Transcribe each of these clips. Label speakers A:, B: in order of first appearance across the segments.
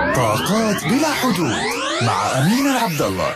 A: طاقات بلا حدود مع أمين العبد الله.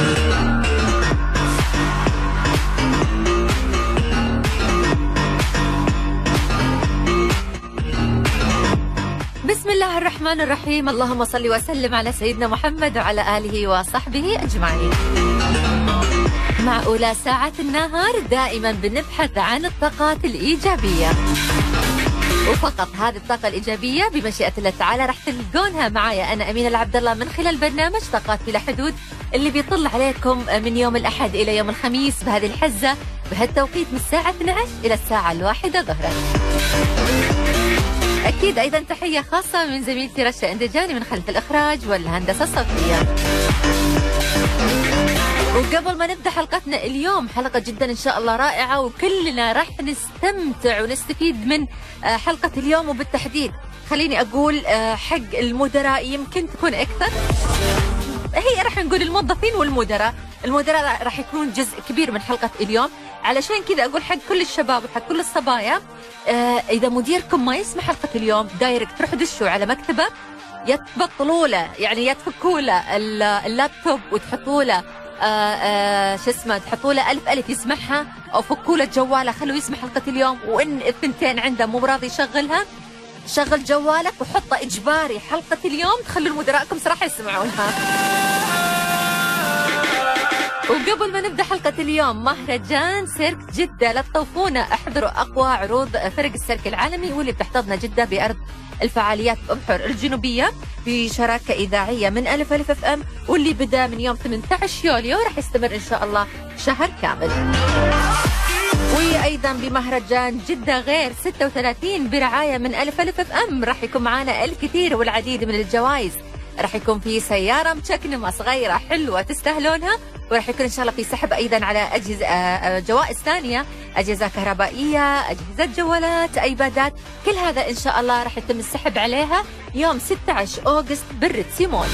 B: بسم الله الرحمن الرحيم. اللهم صل وسلم على سيدنا محمد وعلى آله وصحبه أجمعين. مع أولى ساعات النهار دائما بنبحث عن الطاقات الإيجابية، وفقط هذه الطاقة الإيجابية بمشيئة الله تعالى راح تلقونها معايا أنا أمين العبد الله من خلال برنامج طاقات بلا حدود اللي بيطل عليكم من يوم الأحد إلى يوم الخميس بهذه الحزة بهالتوقيت من الساعة 12 إلى الساعة 1 ظهرا. أكيد أيضا تحية خاصة من زميلتي رشا اندجاني من خلف الإخراج والهندسة الصوتية. وقبل ما نبدأ حلقتنا اليوم، حلقة جدا إن شاء الله رائعة وكلنا راح نستمتع ونستفيد من حلقة اليوم، وبالتحديد خليني أقول حق المدراء يمكن تكون أكثر، هي راح نقول الموظفين والمدراء. المدراء راح يكون جزء كبير من حلقة اليوم، علشان كذا أقول حق كل الشباب وحق كل الصبايا إذا مديركم ما يسمع حلقة اليوم دايركت روحوا دشوا على مكتبه، يتبطلوا له يعني يتفكوا له اللابتوب وتحطوا له شو اسمه، تحطوا له ألف يسمعها، أو فكوا له جواله خلوا يسمع حلقة اليوم. وإن الثنتين عنده مو براضي يشغلها، شغل جوالك وحطه إجباري حلقة اليوم، تخلوا المدراءكم صراحة يسمعونها. وقبل ما نبدأ حلقة اليوم، مهرجان سيرك جدة لا تطوفونا، احضروا أقوى عروض فرق السيرك العالمي واللي بتحتضنا جدة بأرض الفعاليات بأبحر الجنوبية في شراكة إذاعية من ألف اف ام، واللي بدأ من يوم 18 يوليو راح يستمر إن شاء الله شهر كامل. وأيضا بمهرجان جدة غير 36 برعاية من ألف اف ام راح يكون معانا الكثير والعديد من الجوائز. راح يكون في سيارة مشكنمة صغيرة حلوة تستاهلونها، وراح يكون إن شاء الله في سحب أيضا على أجهزة جوائز ثانية، أجهزة كهربائية، أجهزة جوالات، أيبادات، كل هذا إن شاء الله راح يتم السحب عليها يوم 16 أغسطس بالريتسي مول.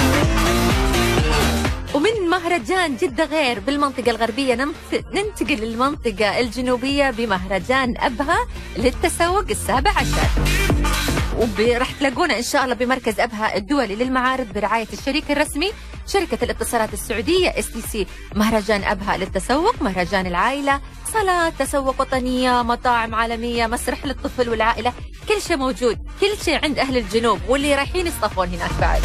B: ومن مهرجان جدة غير بالمنطقة الغربية ننتقل للمنطقة الجنوبية بمهرجان أبها للتسوق 17، وراح تلاقونا إن شاء الله بمركز أبها الدولي للمعارض برعاية الشريك الرسمي شركة الاتصالات السعودية STC. مهرجان أبها للتسوق، مهرجان العائلة، صالات تسوق وطنية، مطاعم عالمية، مسرح للطفل والعائلة، كل شيء موجود، كل شيء عند أهل الجنوب واللي رايحين يصطفون هناك بعد.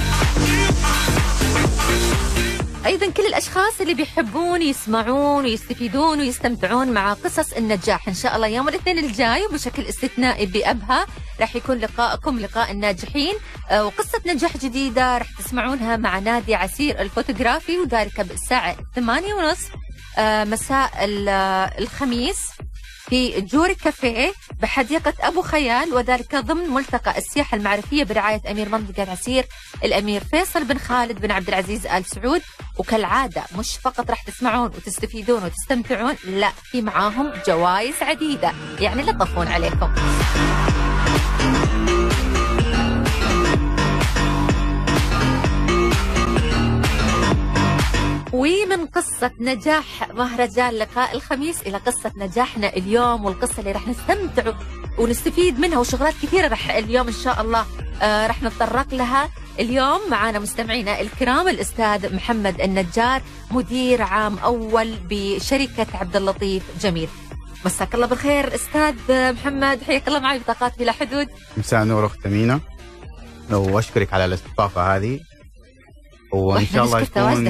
B: أيضا كل الأشخاص اللي بيحبون يسمعون ويستفيدون ويستمتعون مع قصص النجاح إن شاء الله يوم الاثنين الجاي وبشكل استثنائي بأبها راح يكون لقاءكم لقاء الناجحين، وقصة نجاح جديدة راح تسمعونها مع نادي عسير الفوتوغرافي، وذلك بالساعة 8:30 مساء الخميس في جوري كافيه بحديقة أبو خيال، وذلك ضمن ملتقى السياحة المعرفية برعاية أمير منطقة عسير الأمير فيصل بن خالد بن عبد العزيز آل سعود. وكالعادة مش فقط راح تسمعون وتستفيدون وتستمتعون، لا في معاهم جوائز عديدة، يعني لا تطفون عليكم. ومن قصة نجاح مهرجان لقاء الخميس إلى قصة نجاحنا اليوم، والقصة اللي راح نستمتع ونستفيد منها، وشغلات كثيرة راح اليوم إن شاء الله راح نتطرق لها. اليوم معنا مستمعينا الكرام الأستاذ محمد النجار، مدير عام أول بشركة عبد اللطيف جميل. مساك الله بالخير أستاذ محمد، حياك الله معي بطاقات بلا حدود.
C: مساء النور أخت أمينة، وأشكرك على الاستضافة هذه، وإن شاء الله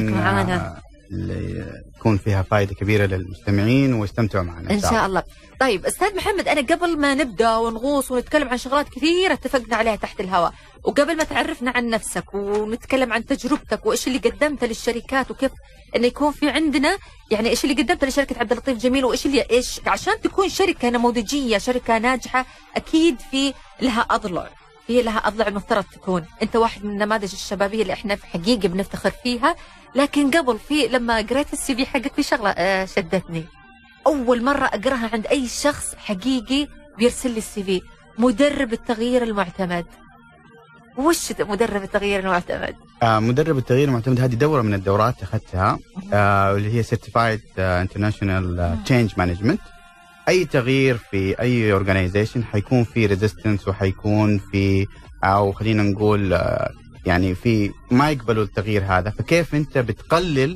C: يكون فيها فائدة كبيرة للمستمعين ويستمتعوا معنا
B: إن شاء الله. طيب أستاذ محمد، أنا قبل ما نبدأ ونغوص ونتكلم عن شغلات كثيرة اتفقنا عليها تحت الهواء، وقبل ما تعرفنا عن نفسك ونتكلم عن تجربتك وإيش اللي قدمته للشركات، وكيف إنه يكون في عندنا يعني إيش اللي قدمته لشركة عبد اللطيف جميل، وإيش اللي عشان تكون شركة نموذجية، شركة ناجحة، أكيد في لها أضلع، في لها أضلع المفترض تكون. أنت واحد من النماذج الشبابية اللي إحنا في حقيقة بنفتخر فيها. لكن قبل لما قريت الCV حقك في شغلة شدتني، أول مرة أقرأها عند أي شخص حقيقي بيرسل لي الCV، مدرب التغيير المعتمد. وش مدرب التغيير المعتمد؟
C: مدرب التغيير المعتمد هذه دورة من الدورات أخذتها اللي هي Certified International Change Management. أي تغيير في أي organization حيكون في resistance، وحيكون في أو خلينا نقول يعني في ما يقبلوا التغيير هذا، فكيف انت بتقلل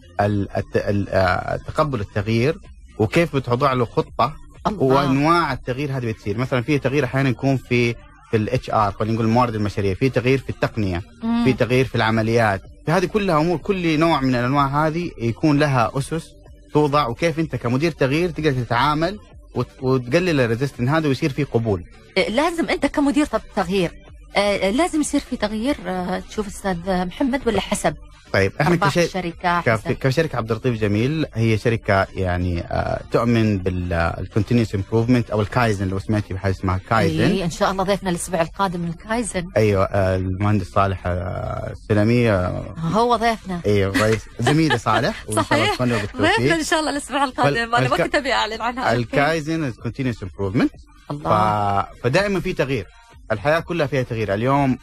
C: تقبل التغيير، وكيف بتوضع له خطه وانواع التغيير هذه بتصير. مثلا في تغيير احيانا يكون في الاتش ار، خلينا نقول الموارد البشريه، في تغيير في التقنيه، في تغيير في العمليات، فهذه كلها امور، كل نوع من الانواع هذه يكون لها اسس توضع، وكيف انت كمدير تغيير تقدر تتعامل وتقلل الريزستنس هذا ويصير في قبول.
B: لازم انت كمدير تغيير لازم يصير في تغيير، تشوف استاذ محمد، ولا حسب؟
C: طيب احنا
B: كشركه
C: عبد اللطيف جميل هي شركه يعني تؤمن بالكونتينيوس امبروفمنت او الكايزن، لو سمعتي بحاجه اسمها كايزن.
B: ان شاء الله ضيفنا الاسبوع القادم من الكايزن.
C: ايوه المهندس صالح السلمي
B: هو ضيفنا.
C: ايوه رئيس زميلي صالح.
B: صحيح ضيفنا ان شاء الله الاسبوع القادم. انا وقتها بيعلن عنها.
C: الكايزن كونتينيوس امبروفمنت. فدائما في تغيير، الحياه كلها فيها تغيير. اليوم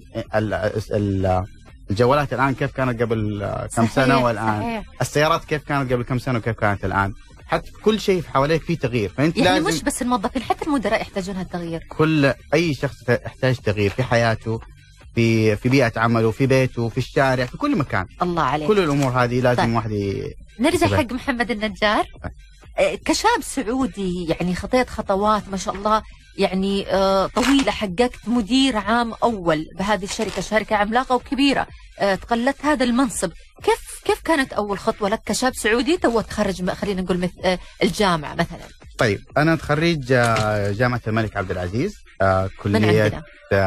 C: الجوالات الآن كيف كانت قبل كم سنة، والآن صحيح. السيارات كيف كانت قبل كم سنة وكيف كانت الآن، حتى كل شيء في حواليك فيه تغيير. فأنت
B: يعني
C: لازم،
B: مش بس الموظفين، حتى المدراء يحتاجون هالتغيير.
C: أي شخص يحتاج تغيير في حياته، في بيئة عمله، في بيته، في الشارع، في كل مكان.
B: الله عليك.
C: كل الأمور هذه لازم
B: طيب.
C: واحد
B: نرجع حق محمد النجار. كشاب سعودي يعني خطيت خطوات ما شاء الله يعني طويلة، حققت مدير عام أول بهذه الشركة، شركة عملاقة وكبيرة، تقلت هذا المنصب. كيف كانت أول خطوة لك كشاب سعودي تو تخرج، خلينا نقول الجامعة مثلا؟
C: طيب أنا خريج جامعة الملك عبد العزيز، كلية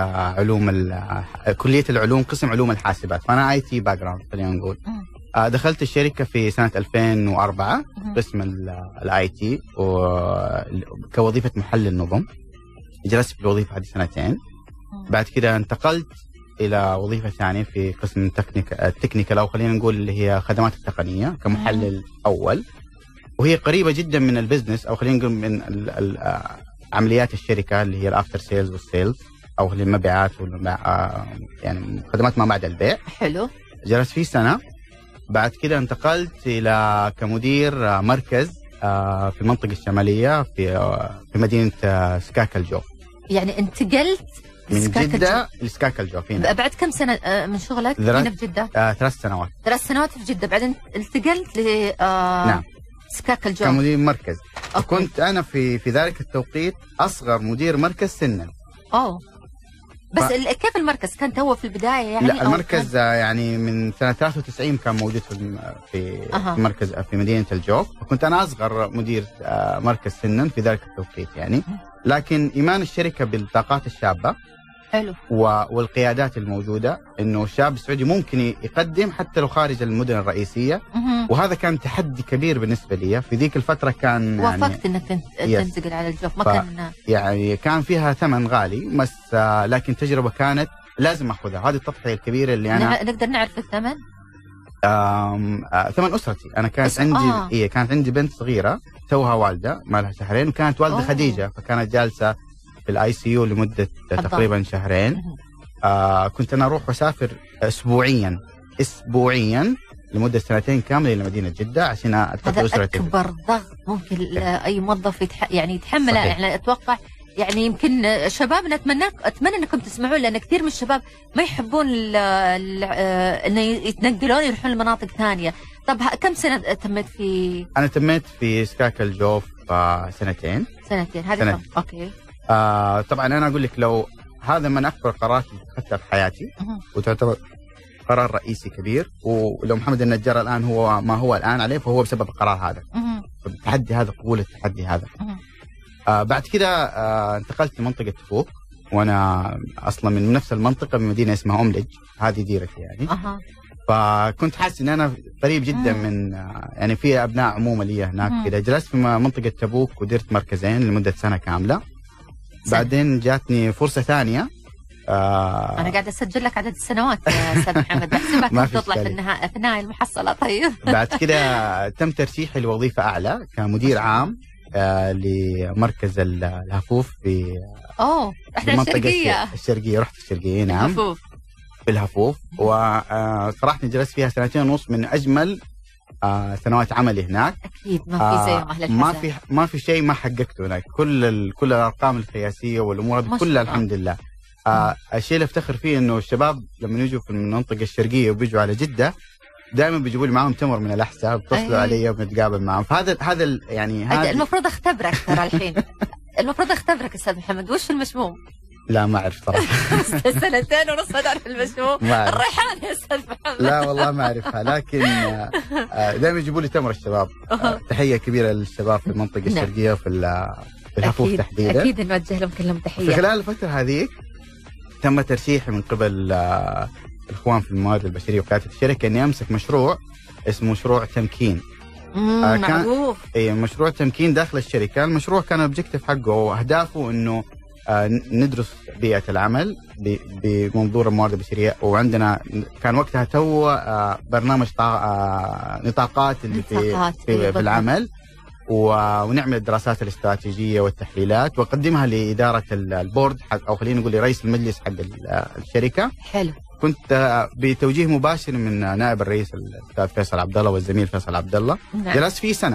C: كلية العلوم، قسم علوم الحاسبات، فأنا اي تي باك جراوند خلينا نقول. دخلت الشركة في سنة 2004 قسم الاي تي كوظيفة محلل نظم. جلست في الوظيفة هذه سنتين، بعد كده انتقلت إلى وظيفة ثانية في قسم التكنيكال، أو خلينا نقول اللي هي خدمات التقنية كمحلل أول، وهي قريبة جدا من البزنس، أو خلينا نقول من عمليات الشركة اللي هي الأفتر سيلز والسيلز، أو المبيعات يعني خدمات ما بعد البيع.
B: حلو.
C: جلست فيه سنة، بعد كده انتقلت إلى كمدير مركز في المنطقة الشمالية في مدينة سكاكا الجوف.
B: يعني انتقلت
C: من جدة لسكاكا الجوف هنا.
B: بعد كم سنة من شغلك هنا في جدة؟
C: 3 سنوات.
B: 3 سنوات في جدة، بعدين انتقلت
C: نعم.
B: سكاكا الجوف
C: كمدير مركز. كنت أنا في ذلك التوقيت أصغر مدير مركز سنا.
B: بس كيف المركز كان توه في البداية يعني؟
C: لا المركز يعني من سنة 93 كان موجود في مركز في مدينة الجوف، وكنت أنا أصغر مدير مركز سنا في ذلك التوقيت يعني. لكن إيمان الشركة بالطاقات الشابة
B: حلو
C: والقيادات الموجودة، إنه الشاب السعودي ممكن يقدم حتى لو خارج المدن الرئيسية، وهذا كان تحدي كبير بالنسبة لي في ذيك الفترة. كان
B: وافقت إنك تنتقل على الجوف، ما كان
C: يعني كان فيها ثمن غالي، بس لكن تجربة كانت لازم أخذها. هذه التضحية الكبيرة اللي أنا
B: نقدر نعرف الثمن.
C: ثمن أسرتي. أنا كانت عندي كانت عندي بنت صغيرة توها والدة ما لها شهرين، وكانت والدة خديجة، فكانت جالسة في الاي سي يو لمدة تقريبا شهرين. كنت أنا أروح وأسافر أسبوعيا لمدة 2 كاملة إلى مدينة جدة عشان أتقضي أسرتي.
B: هذا أكبر ضغط ممكن أي موظف يعني يتحمله. يعني أتوقع يعني يمكن شبابنا أتمنى أنكم تسمعون، لأن كثير من الشباب ما يحبون أن يتنقلون يروحون لمناطق ثانية. طب كم سنة تميت في؟
C: أنا تميت في سكاكا الجوف 2
B: سنتين. هذه أوكي.
C: طبعا أنا أقول لك، لو هذا من أكبر قرارات أخذتها في حياتي، وتعتبر قرار رئيسي كبير، ولو محمد النجار الآن هو ما هو الآن عليه فهو بسبب القرار هذا. التحدي هذا، قبول التحدي هذا. بعد كده انتقلت لمنطقة تبوك، وأنا أصلا من نفس المنطقة، من مدينة اسمها أملج، هذه ديرتي يعني. فكنت حاسس إن أنا قريب جدا من يعني في أبناء عمومة لي هناك كده. جلست في منطقة تبوك ودرت مركزين لمدة سنة كاملة. بعدين جاتني فرصة ثانية.
B: أنا قاعدة أسجل لك عدد السنوات يا أستاذ محمد، بحسبك تطلع في النهاية المحصلة. طيب
C: بعد كده تم ترشيحي لوظيفة أعلى كمدير عام لمركز الهفوف في
B: المنطقة
C: الشرقية. رحت الشرقية نعم
B: الهفوف.
C: في الهفوف، وصراحة جلست فيها 2.5 سنين من أجمل سنوات عملي هناك.
B: أكيد ما في زي أهل الحسن.
C: ما في شيء ما حققته هناك. كل الأرقام القياسية والأمور هذه كلها الحمد لله. الشيء اللي افتخر فيه انه الشباب لما يجوا في المنطقه الشرقيه وبيجوا على جده دائما بيجيبوا لي معاهم تمر من الاحساء، بيتصلوا علي وبنتقابل معاهم. فهذا يعني هذا
B: المفروض اختبرك ترى الحين. المفروض اختبرك استاذ محمد، وش المشموم؟
C: لا ما اعرف صراحه.
B: 2 سنين ونص ما تعرف المشموم؟ الريحان يا استاذ محمد.
C: لا والله ما اعرفها، لكن دائما يجيبوا لي تمر الشباب. تحيه كبيره للشباب في المنطقه الشرقيه وفي الحفوف تحديدا.
B: اكيد نوجه لهم كلهم تحيه.
C: في خلال الفتره هذه تم ترشيحي من قبل الاخوان في الموارد البشريه وقياده الشركه اني امسك مشروع اسمه مشروع تمكين.
B: معروف.
C: اي مشروع تمكين داخل الشركه. المشروع كان الاوبجيكتيف حقه واهدافه انه ندرس بيئه العمل بمنظور الموارد البشريه، وعندنا كان وقتها برنامج نطاقات اللي في العمل، ونعمل الدراسات الاستراتيجيه والتحليلات واقدمها لاداره البورد او خلينا نقول لرئيس المجلس حق الشركه.
B: حلو.
C: كنت بتوجيه مباشر من نائب الرئيس الاستاذ فيصل عبد الله والزميل فيصل عبد الله.
B: نعم.
C: جلست فيه سنه.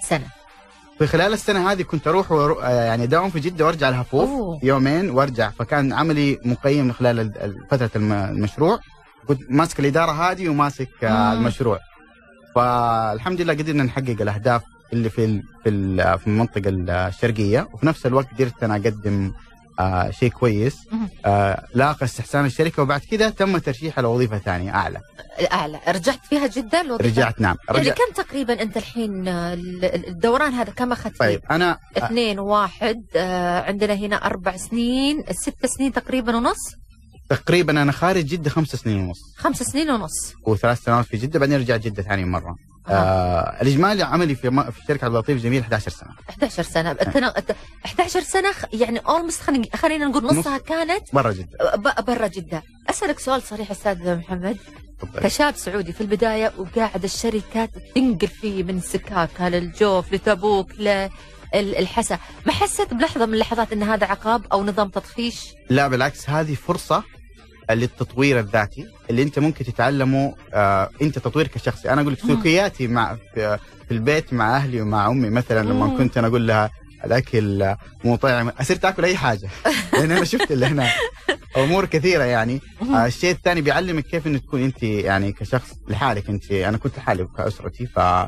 C: في خلال السنه هذه كنت اروح يعني داوم في جده وارجع الهفوف يومين وارجع، فكان عملي مقيم من خلال فتره المشروع. كنت ماسك الاداره هذه وماسك المشروع، فالحمد لله قدرنا نحقق الاهداف اللي في المنطقه الشرقيه، وفي نفس الوقت قدرت انا اقدم شيء كويس لاقى استحسان الشركه، وبعد كده تم ترشيح لوظيفه ثانيه اعلى.
B: رجعت فيها جدا الوظيفه؟
C: رجعت نعم.
B: يعني كم تقريبا انت الحين الدوران هذا كم اخذت فيه؟
C: طيب انا
B: 2 و1 عندنا هنا 4 سنين 6 سنين تقريبا ونص.
C: تقريبا انا خارج جده 5 سنين ونص.
B: 5 سنين ونص
C: و3 سنوات في جده، بعدين رجعت جده ثاني مره. الاجمالي عملي في شركه عبد اللطيف جميل 11 سنه. 11
B: سنه 11 سنه يعني اولموست خلينا نقول نصها كانت برا جده. اسالك سؤال صريح استاذ محمد، كشاب سعودي في البدايه وقاعد الشركات تنقل فيه من سكاكا للجوف لتبوك للحسا، ما حسيت بلحظه من اللحظات ان هذا عقاب او نظام تطفيش؟
C: لا بالعكس، هذه فرصه للتطوير الذاتي اللي انت ممكن تتعلمه. انت تطويرك الشخصي. انا اقول لك سلوكياتي في البيت مع اهلي ومع امي مثلا، لما كنت انا اقول لها الاكل مو طعم، صرت اكل اي حاجه لان انا شفت اللي هنا امور كثيره يعني. الشيء الثاني بيعلمك كيف انك تكون انت يعني كشخص لحالك. انت انا كنت لحالي كاسرتي،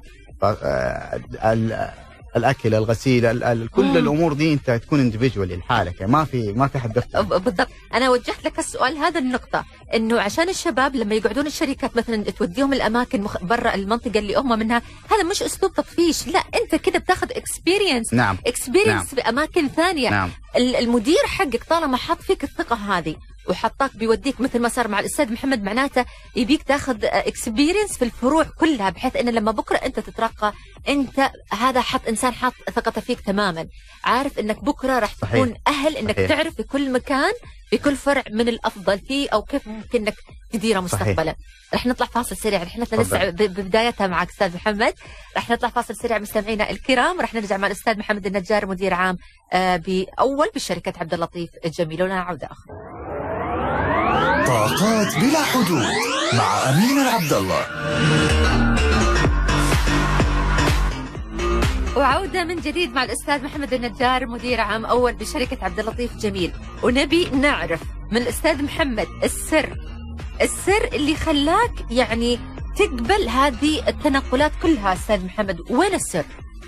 C: الاكل الغسيل كل الامور دي انت تكون انديفيدوالي لحالك، يعني ما في حد يختار.
B: بالضبط. انا وجهت لك السؤال هذا النقطه، انه عشان الشباب لما يقعدون الشركات مثلا توديهم الاماكن برا المنطقه اللي هم منها، هذا مش اسلوب تطفيش، لا انت كده بتاخذ اكسبيرينس.
C: نعم.
B: اكسبيرينس في اماكن ثانيه.
C: نعم.
B: المدير حقك طالما حط فيك الثقه هذه وحطاك بيوديك مثل ما صار مع الاستاذ محمد، معناته يبيك تاخذ اكسبيرينس في الفروع كلها، بحيث ان لما بكره انت تترقى انت هذا انسان حاط ثقته فيك تماما، عارف انك بكره راح تكون اهل انك تعرف في كل مكان في كل فرع من الافضل فيه او كيف ممكن انك تديره مستقبلا. رح نطلع فاصل سريع، رحلتنا لسه ببدايتها معك استاذ محمد. رح نطلع فاصل سريع مستمعينا الكرام، رح نرجع مع الاستاذ محمد النجار مدير عام بشركه عبد اللطيف الجميل، ولنا عوده اخرى.
A: طاقات بلا حدود مع أمينة عبد الله.
B: وعودة من جديد مع الأستاذ محمد النجار مدير عام أول بشركة عبد اللطيف جميل، ونبي نعرف من الأستاذ محمد السر اللي خلاك يعني تقبل هذه التنقلات كلها. أستاذ محمد وين السر؟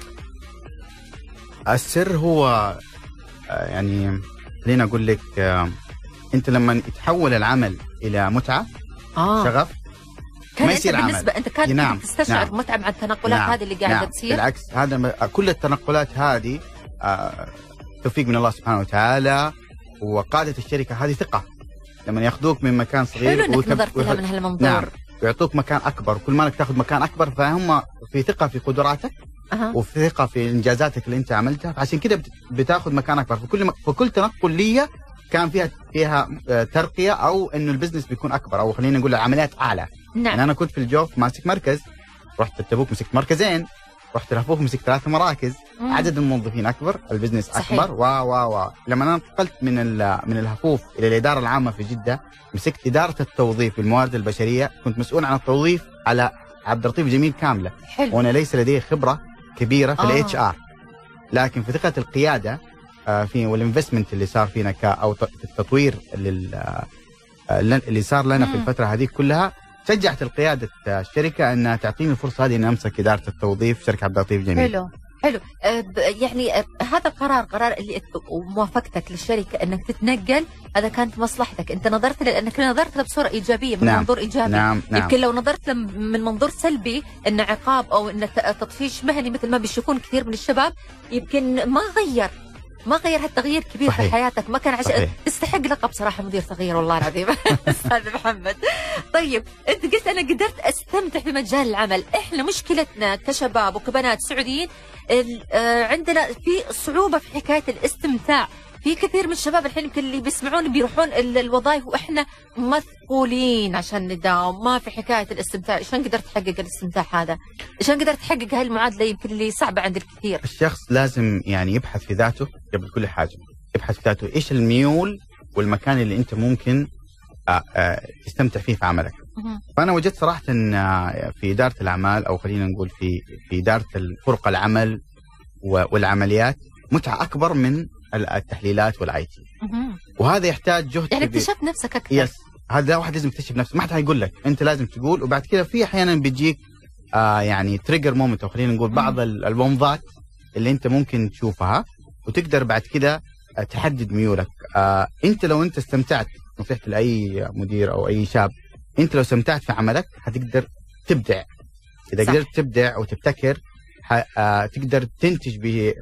C: السر هو يعني خليني أقول لك، انت لما يتحول العمل الى متعه شغف
B: كان ما يصير بالنسبه عمل. انت كان تستشعر متعه مع التنقلات هذه اللي قاعده تصير؟
C: بالعكس، كل التنقلات هذه توفيق من الله سبحانه وتعالى، وقاده الشركه هذه ثقه لما ياخذوك من مكان صغير.
B: حلو انك نظرت لها من هالمنظور.
C: نعم. ويعطوك مكان اكبر، كل ما انك تاخذ مكان اكبر فهم في ثقه في قدراتك وفي ثقه في انجازاتك اللي انت عملتها، عشان كده بتاخذ مكان اكبر. فكل تنقل لي كان فيها ترقيه او انه البزنس بيكون اكبر، او خلينا نقول العمليات اعلى.
B: نعم.
C: يعني انا كنت في الجوف ماسك مركز، رحت التبوك مسكت مركزين، رحت الهفوف مسكت 3 مراكز. عدد الموظفين اكبر، البزنس اكبر. لما انا انتقلت من الهفوف الى الاداره العامه في جده، مسكت اداره التوظيف بالموارد البشريه، كنت مسؤول عن التوظيف على عبد اللطيف جميل كامله.
B: حلو.
C: وانا ليس لدي خبره كبيره في الاتش ار، لكن في ثقه القياده في والانفستمنت اللي صار فينا او التطوير اللي صار لنا في الفتره هذه كلها شجعت القياده الشركه انها تعطيني الفرصه هذه اني امسك اداره التوظيف شركه عبد اللطيف جميل.
B: حلو. يعني هذا قرار اللي وموافقتك للشركه انك تتنقل، هذا كانت مصلحتك، انت نظرت لانك نظرت له بصوره ايجابيه من منظور ايجابي. يمكن لو نظرت له من منظور سلبي ان عقاب او ان تطفيش مهني مثل ما بيشوفون كثير من الشباب، يمكن ما غير هالتغيير كبير في حياتك، ما كان عشان تستحق لقب صراحه مدير تغيير والله العظيم. استاذ محمد، طيب انت قلت انا قدرت استمتع في مجال العمل، احنا مشكلتنا كشباب وكبنات سعوديين عندنا في صعوبه في حكايه الاستمتاع. في كثير من الشباب الحين يمكن اللي بيسمعون بيروحون الوظائف واحنا مثقولين عشان نداوم، ما في حكايه الاستمتاع. شلون قدرت تحقق الاستمتاع هذا؟ شلون قدرت تحقق هاي المعادله يمكن اللي صعبه عند الكثير؟
C: الشخص لازم يعني يبحث في ذاته قبل كل حاجه، يبحث في ذاته ايش الميول والمكان اللي انت ممكن تستمتع فيه في عملك. فانا وجدت صراحه ان في اداره الاعمال او خلينا نقول في اداره فرق العمل والعمليات متعه اكبر من التحليلات والاي تي، وهذا يحتاج جهد
B: يعني اكتشفت نفسك اكثر.
C: يس، هذا واحد لازم يكتشف نفسه، ما حد هيقول لك، انت لازم تقول. وبعد كده في احيانا بيجيك يعني تريجر مومنت او خلينا نقول بعض الومضات اللي انت ممكن تشوفها وتقدر بعد كده تحدد ميولك. انت لو انت استمتعت، نصيحتي لاي مدير او اي شاب، انت لو استمتعت في عملك هتقدر تبدع. اذا قدرت تبدع وتبتكر تقدر تنتج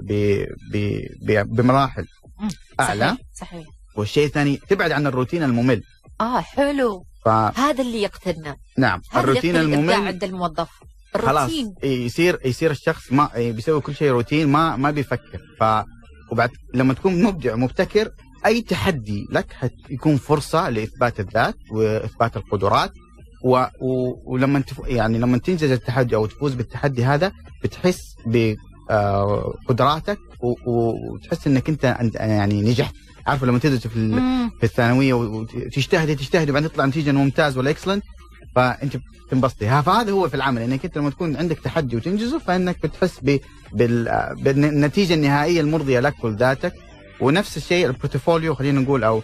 C: بمراحل اعلى.
B: صحيح.
C: والشيء الثاني تبعد عن الروتين الممل.
B: حلو. هذا اللي يقتلنا.
C: نعم، الروتين الممل
B: عند الموظف.
C: خلاص يصير الشخص ما بيسوي كل شيء روتين، ما بيفكر. وبعد لما تكون مبدع ومبتكر، اي تحدي لك حيكون فرصه لاثبات الذات واثبات القدرات. ولما يعني لما تنجز التحدي او تفوز بالتحدي هذا بتحس بقدراتك وتحس انك انت يعني نجحت. عارف لما تدرس في الثانويه وتجتهدي وبعدين تطلع نتيجه ممتاز ولا اكسلنت، فانت بتنبسطي. فهذا هو في العمل، انك انت لما تكون عندك تحدي وتنجزه فانك بتحس بالنتيجه النهائيه المرضيه لك ولذاتك. ونفس الشيء البورتفوليو خلينا نقول او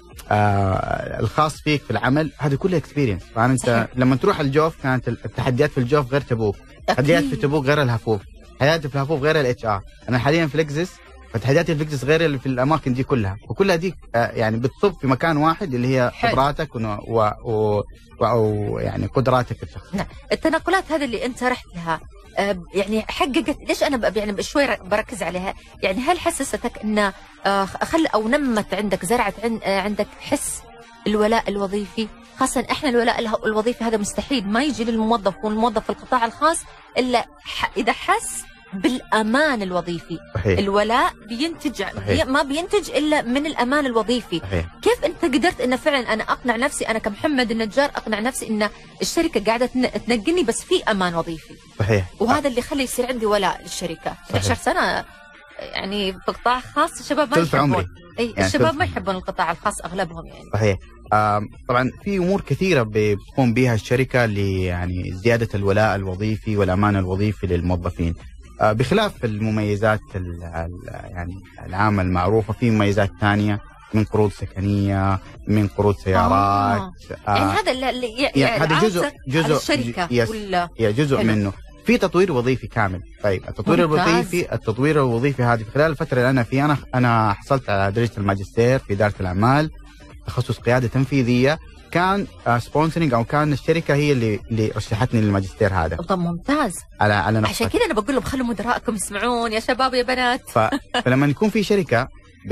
C: الخاص فيك في العمل، هذا كله اكسبيرينس. فانت لما تروح الجوف كانت التحديات في الجوف غير تبوك، تحديات في تبوك غير الهفوف، حياتي في الهفوف غير الاتش ار. انا حاليا في لكزس، فتحدياتي في لكزس غير اللي في الاماكن دي كلها، وكلها دي يعني بتصب في مكان واحد اللي هي خبراتك يعني قدراتك الشخصيه.
B: التنقلات هذه اللي انت رحت لها يعني حققت ليش انا يعني شوي بركز عليها؟ يعني هل حسستك ان او نمت عندك زرعت عندك حس الولاء الوظيفي؟ خاصة احنا الولاء الوظيفي هذا مستحيل ما يجي للموظف والموظف في القطاع الخاص الا اذا حس بالامان الوظيفي.
C: صحيح.
B: الولاء بينتج ما بينتج الا من الامان الوظيفي.
C: صحيح.
B: كيف انت قدرت ان فعلا انا اقنع نفسي، انا كمحمد النجار اقنع نفسي ان الشركه قاعده تنقلني بس في امان وظيفي؟
C: صحيح.
B: وهذا اللي يخلي يصير عندي ولاء للشركه. 11 سنه يعني في قطاع خاص الشباب ما يحبون.
C: يعني
B: الشباب ما يحبون القطاع الخاص اغلبهم يعني.
C: صحيح. طبعا في امور كثيره بتقوم بها الشركه يعني زياده الولاء الوظيفي والامان الوظيفي للموظفين. بخلاف المميزات يعني العامة المعروفة، في مميزات ثانية من قروض سكنية، من قروض سيارات.
B: يعني هذا يعني
C: هذا جزء
B: الشركة
C: جزء منه. في تطوير وظيفي كامل. طيب التطوير الوظيفي هذه في خلال الفترة اللي أنا فيها، أنا حصلت على درجة الماجستير في إدارة الأعمال، تخصص قيادة تنفيذية. كان سبونسرنج او كان الشركه هي اللي رشحتني للماجستير هذا.
B: طب ممتاز.
C: على نفسك.
B: عشان كذا انا بقول لهم خلوا مدراءكم يسمعون يا شباب يا بنات.
C: فلما يكون في شركه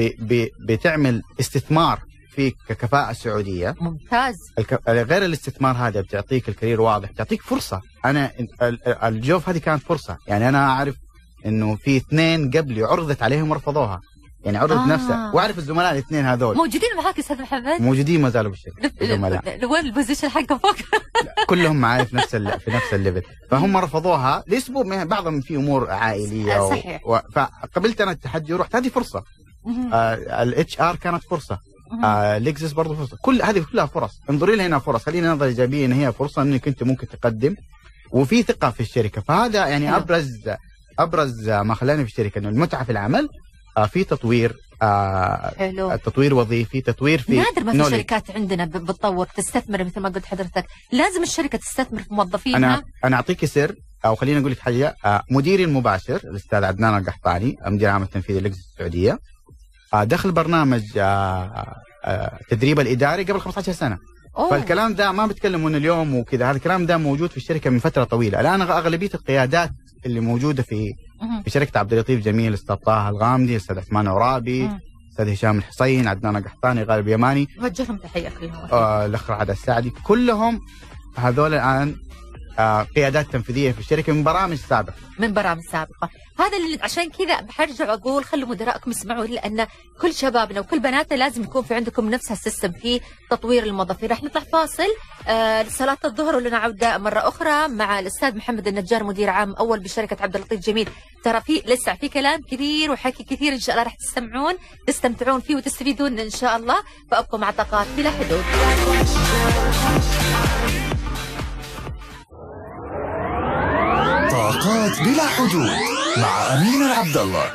C: بتعمل استثمار فيك ككفاءه سعوديه.
B: ممتاز.
C: غير الاستثمار هذا بتعطيك الكارير واضح، تعطيك فرصه. انا الجوف هذه كانت فرصه، يعني انا اعرف انه في 2 قبلي عرضت عليهم ورفضوها، يعني عرضت نفسها، واعرف الزملاء الاثنين هذول
B: موجودين معاك استاذ محمد؟
C: موجودين ما زالوا بالشركه الزملاء.
B: وين البوزيشن حقه فوق؟
C: كلهم معي في نفس الليفل، فهم رفضوها لسبب بعضهم في امور عائليه.
B: صحيح.
C: فقبلت انا التحدي ورحت. هذه فرصه. الاتش ار كانت فرصه. لكزس برضه فرصه. كل هذه كلها فرص. انظري لها هنا فرص، خلينا ننظر ايجابيه ان هي فرصه انك انت ممكن تقدم، وفي ثقه في الشركه. فهذا يعني ابرز ما خلاني في الشركه انه المتعه في العمل، في تطوير،
B: حلو.
C: تطوير وظيفي، تطوير في
B: نادر ما في
C: knowledge.
B: شركات عندنا بتطور تستثمر مثل ما قلت حضرتك، لازم الشركه تستثمر في موظفينها.
C: انا اعطيك سر، او خليني اقول لك حاجه. مديري المباشر الاستاذ عدنان القحطاني مدير العام التنفيذي للإكس السعوديه دخل برنامج تدريب الاداري قبل 15 سنه. فالكلام ده ما بتكلم من اليوم وكذا، هذا الكلام ده موجود في الشركه من فتره طويله. الان اغلبيه القيادات اللي موجوده في شركه عبد اللطيف جميل، استاذ طه الغامدي، الاستاذ عثمان عرابي، استاذ هشام الحصين، عدنان القحطاني، غالب يماني،
B: وجههم تحيه اخويهم
C: الاخ رعد السعدي، كلهم هذول الان قيادات تنفيذيه في الشركه من برامج سابقه.
B: هذا اللي عشان كذا بحرجع اقول خلوا مدراءكم يسمعوا، لان كل شبابنا وكل بناتنا لازم يكون في عندكم نفس السيستم في تطوير الموظفين. راح نطلع فاصل لصلاه الظهر ولنعود مره اخرى مع الاستاذ محمد النجار مدير عام اول بشركه عبد اللطيف جميل. ترى في لسه في كلام كثير وحكي كثير ان شاء الله راح تستمتعون فيه وتستفيدون ان شاء الله. فابقوا مع طاقات بلا حدود.
A: طاقات بلا حدود مع أمينة عبد الله.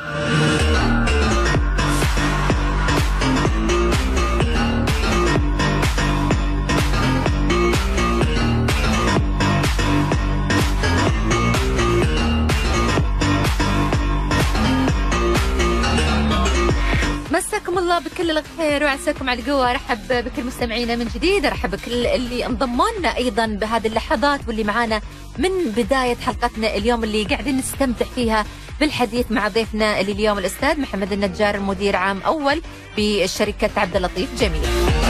B: مساكم الله بكل الخير وعساكم على القوة. ارحب بكل مستمعينا من جديد، ارحب بكل اللي انضموا لنا ايضا بهذه اللحظات واللي معانا من بداية حلقتنا اليوم اللي قاعدين نستمتع فيها بالحديث مع ضيفنا اللي اليوم الاستاذ محمد النجار مدير عام اول بشركة عبد اللطيف جميل.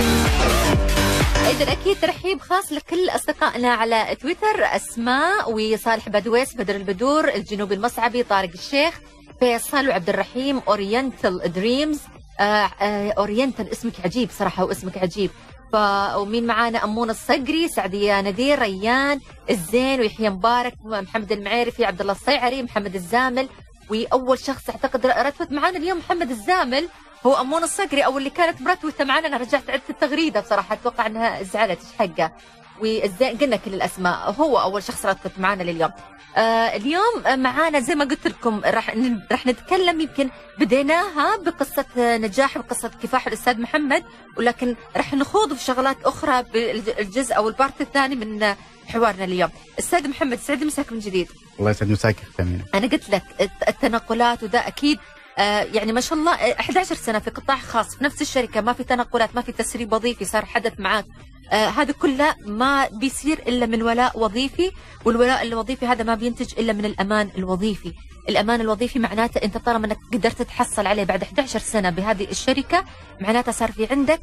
B: ايضا اكيد ترحيب خاص لكل اصدقائنا على تويتر، اسماء وصالح بدويس، بدر البدور، الجنوبي المصعبي، طارق الشيخ، فيصل وعبد الرحيم، اورينتال دريمز. اورينتال اسمك عجيب صراحه واسمك عجيب. ومين معانا؟ امون الصقري، سعديه نذير، ريان الزين، ويحيى مبارك، محمد المعيرفي، عبد الله الصيعري، محمد الزامل، واول شخص اعتقد رتوت معانا اليوم محمد الزامل هو امون الصقري، او اللي كانت مرتوته معانا. انا رجعت عدت التغريده بصراحه، اتوقع انها زعلت ايش حقه. والزين قلنا كل الاسماء، هو اول شخص رتبت معنا لليوم. اليوم معانا زي ما قلت لكم راح نتكلم، يمكن بديناها بقصه نجاح وقصه كفاح الاستاذ محمد، ولكن راح نخوض في شغلات اخرى بالجزء او البارت الثاني من حوارنا اليوم. استاذ محمد سعد مساك من جديد.
C: الله يسعد مساك اختي أمينة.
B: انا قلت لك التنقلات وده اكيد يعني ما شاء الله 11 سنه في قطاع خاص في نفس الشركه، ما في تنقلات، ما في تسريب وظيفي صار حدث معاك. هذا كله ما بيصير إلا من ولاء وظيفي، والولاء الوظيفي هذا ما بينتج إلا من الأمان الوظيفي. الأمان الوظيفي معناته أنت طالما أنك قدرت تحصل عليه بعد 11 سنة بهذه الشركة، معناته صار في عندك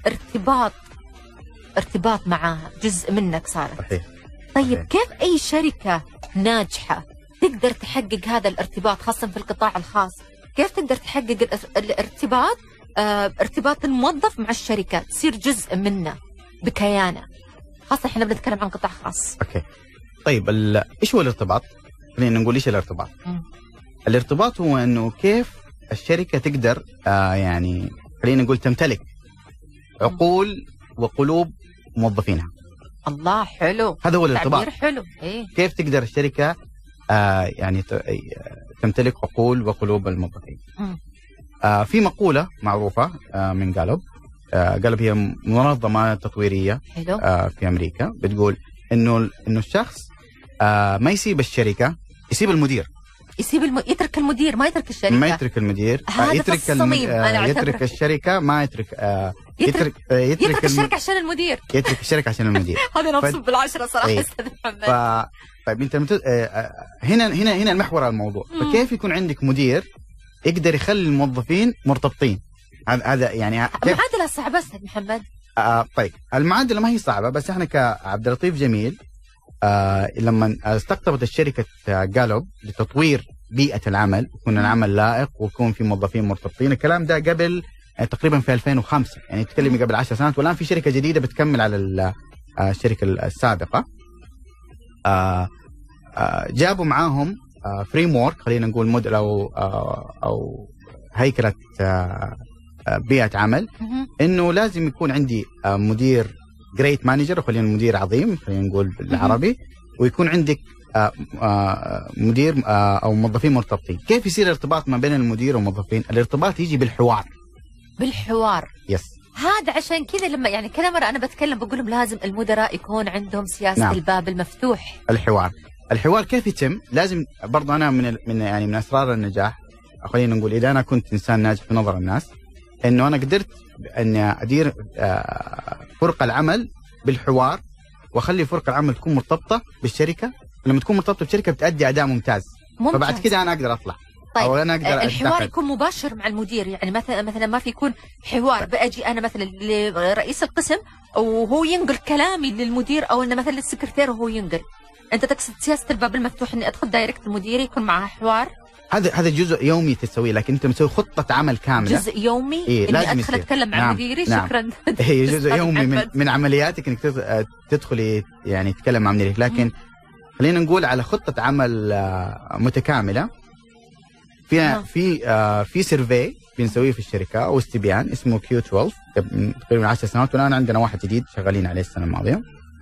B: ارتباط معاها، جزء منك صارت.
C: صحيح.
B: طيب كيف أي شركة ناجحة تقدر تحقق هذا الارتباط خاصة في القطاع الخاص؟ كيف تقدر تحقق الارتباط ارتباط الموظف مع الشركة، تصير جزء منه بكيانه، خاصة احنا بنتكلم عن قطاع خاص.
C: اوكي. طيب ايش هو الارتباط؟ خلينا نقول ايش الارتباط. الارتباط هو انه كيف الشركة تقدر يعني خلينا نقول تمتلك عقول وقلوب موظفينها.
B: الله حلو.
C: هذا هو الارتباط.
B: تعبير حلو. إيه؟
C: كيف تقدر الشركة يعني تمتلك عقول وقلوب الموظفين. في مقولة معروفة من جالوب. جالوب هي منظمة تطويرية في أمريكا، بتقول إنه الشخص ما يسيب الشركة، يسيب المدير.
B: يترك المدير، ما يترك الشركة.
C: ما يترك المدير، يترك الشركة، ما يترك
B: يترك الشركة عشان المدير.
C: يترك الشركة عشان المدير.
B: هذا نصب بالعشرة صراحة أستاذ محمد.
C: طيب أنت هنا المحور الموضوع. فكيف يكون عندك مدير يقدر يخلي الموظفين مرتبطين؟ هذا يعني
B: معادلة صعبة أستاذ محمد.
C: طيب المعادلة ما هي صعبة، بس احنا كعبد اللطيف جميل لما استقطبت الشركة جالوب لتطوير بيئة العمل، يكون العمل لائق ويكون في موظفين مرتبطين. الكلام ده قبل تقريبا في 2005، يعني تكلمي قبل 10 سنوات، والآن في شركة جديدة بتكمل على الشركة السابقة. جابوا معاهم فريم وورك، خلينا نقول موديل أو هيكلة بيئة عمل، إنه لازم يكون عندي مدير جريت مانجر، وخلينا مدير عظيم خلينا نقول بالعربي، ويكون عندك مدير أو موظفين مرتبطين. كيف يصير الارتباط ما بين المدير والموظفين؟ الارتباط يجي بالحوار.
B: بالحوار.
C: يس.
B: هذا عشان كذا لما يعني كل مرة أنا بتكلم بقول لهم لازم المدراء يكون عندهم سياسة
C: نعم.
B: الباب المفتوح.
C: الحوار كيف يتم؟ لازم برضه أنا من أسرار النجاح، خلينا نقول إذا أنا كنت إنسان ناجح في نظر الناس، إنه أنا قدرت أني أدير فرق العمل بالحوار، وأخلي فرق العمل تكون مرتبطة بالشركة. لما تكون مرتبطة بالشركة بتأدي أداء ممتاز. فبعد كده أنا أقدر أطلع.
B: طيب
C: أو أنا أقدر
B: الحوار يكون مباشر مع المدير، يعني مثلا ما في يكون حوار بأجي أنا مثلا لرئيس القسم وهو ينقل كلامي للمدير، أو أن مثلا للسكرتير وهو ينقل. أنت تقصد سياسة الباب المفتوح إني أدخل دايركت المدير يكون معها حوار؟
C: هذا جزء يومي تسويه، لكن انت مسوي خطه عمل كامله.
B: جزء يومي؟
C: إيه
B: اني ادخل اتكلم مع مديري.
C: نعم.
B: شكرا.
C: هي جزء يومي من عملياتك انك تدخلي يعني تتكلم مع مديرك، لكن خلينا نقول على خطه عمل متكامله. في سيرفي بنسويه في الشركه او استبيان اسمه Q12 تقريبا 10 سنوات، والان عندنا واحد جديد شغالين عليه السنه الماضيه.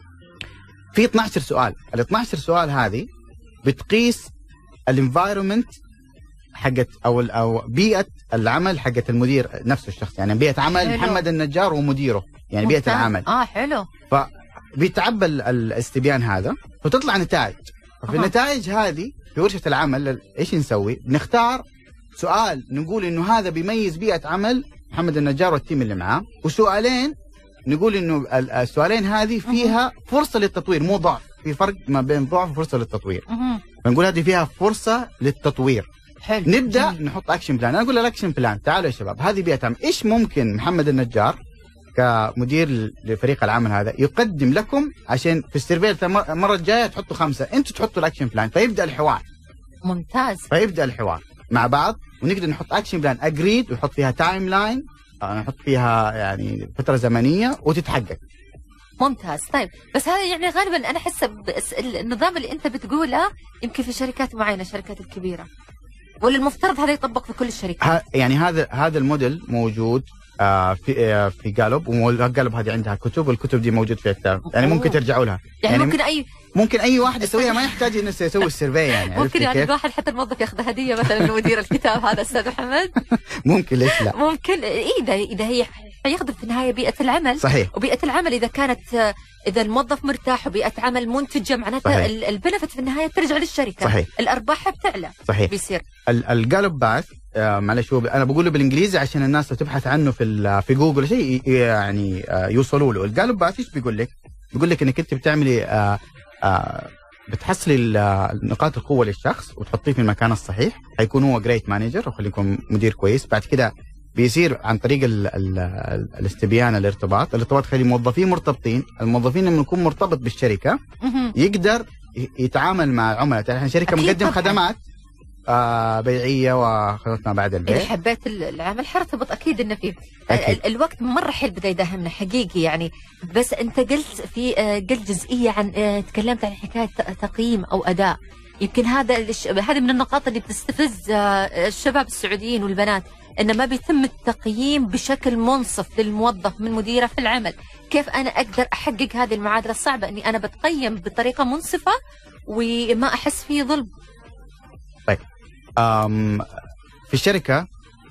C: في 12 سؤال، ال 12 سؤال هذه بتقيس الانفايرمنت حقت او بيئه العمل حقت المدير نفسه الشخص، يعني بيئه عمل حلو. محمد النجار ومديره، يعني بيئه العمل.
B: حلو.
C: فبيتعبى الاستبيان هذا وتطلع نتائج. في النتائج هذه في ورشه العمل ايش نسوي؟ بنختار سؤال نقول انه هذا بيميز بيئه عمل محمد النجار والتيم اللي معاه، وسؤالين نقول انه السؤالين هذه فيها فرصه للتطوير، مو ضعف. في فرق ما بين ضعف وفرصه للتطوير. فنقول هذه فيها فرصه للتطوير.
B: حلو.
C: نبدا نحط اكشن بلان. انا اقول الاكشن بلان تعالوا يا شباب، هذه بيئه عمل، ايش ممكن محمد النجار كمدير لفريق العمل هذا يقدم لكم عشان في السيرفي المره الجايه تحطوا 5، انتوا تحطوا الاكشن بلان. فيبدا الحوار.
B: ممتاز.
C: فيبدا الحوار مع بعض، ونقدر نحط اكشن بلان اجريد، ونحط فيها تايم لاين، نحط فيها يعني فتره زمنيه وتتحقق.
B: ممتاز. طيب بس هذا يعني غالبا انا احس النظام اللي انت بتقوله يمكن في شركات معينه، الشركات الكبيره، ولا المفترض هذا يطبق في كل الشركات؟
C: يعني هذا الموديل موجود في جالوب، وجالوب هذه عندها كتب، والكتب دي موجود في كتاب، يعني ممكن ترجعوا لها.
B: يعني ممكن اي واحد
C: يسويها، ما يحتاج انه يسوي السيرفي. يعني
B: ممكن يعني الواحد حتى الموظف ياخذ هديه مثلا من مدير الكتاب هذا استاذ محمد.
C: ممكن، ليش لا؟
B: ممكن اذا هي حيخدم في النهايه بيئه العمل.
C: صحيح.
B: وبيئه العمل اذا كانت اذا الموظف مرتاح وبيئه عمل منتجه، معناتها البنفت في النهايه بترجع للشركه.
C: صحيح.
B: الارباح بتعلى.
C: صحيح.
B: بيصير
C: الجالوب باث، معلش انا بقوله بالانجليزي عشان الناس تبحث عنه في جوجل شيء يعني يوصلوا له. الجالوب باث ايش بيقول لك؟ بيقول لك انك انت بتعملي بتحصلي نقاط القوه للشخص وتحطيه في المكان الصحيح، حيكون هو جريت مانجر وخليكم مدير كويس. بعد كده بيصير عن طريق الاستبيان الارتباط خلي موظفين مرتبطين. الموظفين لما يكون مرتبط بالشركه يقدر يتعامل مع عملاء. احنا شركه مقدم خدمات بيعيه وخدمات ما بعد البيع.
B: إذا حبيت العمل حرتبط أكيد إنه فيه. الوقت مرة حيل بدأ يداهمنا حقيقي يعني. بس أنت قلت جزئية عن تكلمت عن حكاية تقييم أو أداء. يمكن هذه من النقاط اللي بتستفز الشباب السعوديين والبنات، إن ما بيتم التقييم بشكل منصف للموظف من مديره في العمل. كيف أنا أقدر أحقق هذه المعادلة الصعبة إني أنا بتقيم بطريقة منصفة وما أحس فيه ظلم؟
C: طيب في الشركة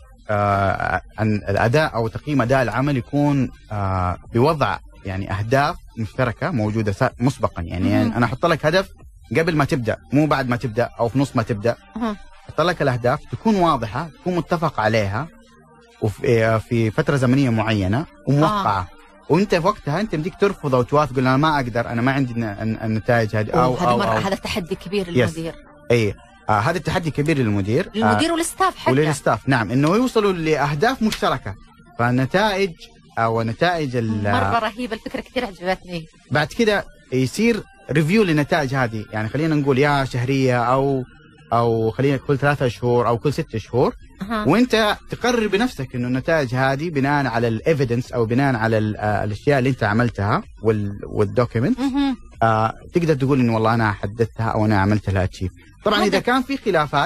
C: الأداء أو تقييم أداء العمل يكون بوضع يعني أهداف مشتركة موجودة مسبقا. يعني أنا أحط لك هدف قبل ما تبدأ، مو بعد ما تبدأ أو في نص ما تبدأ. أحط لك الأهداف تكون واضحة، تكون متفق عليها، وفي فترة زمنية معينة وموقعة. وانت في وقتها انت بدك ترفض او توافق، انا ما اقدر، انا ما عندي النتائج هذه او
B: هذا تحدي كبير للمدير.
C: اي هذا التحدي كبير للمدير
B: والستاف حتى.
C: وللستاف نعم، انه يوصلوا لاهداف مشتركه. فالنتائج او نتائج
B: مره رهيبه الفكره، كثير عجبتني.
C: بعد كده يصير ريفيو للنتائج هذه، يعني خلينا نقول يا شهريه او خلينا كل 3 شهور او كل 6 شهور. وانت تقرر بنفسك انه النتائج هذه بناء على الايفيدنس او بناء على الاشياء اللي انت عملتها والدوكيمنت تقدر تقول انه والله انا حددتها او انا عملت لها تشيف. طبعا اذا كان في خلافات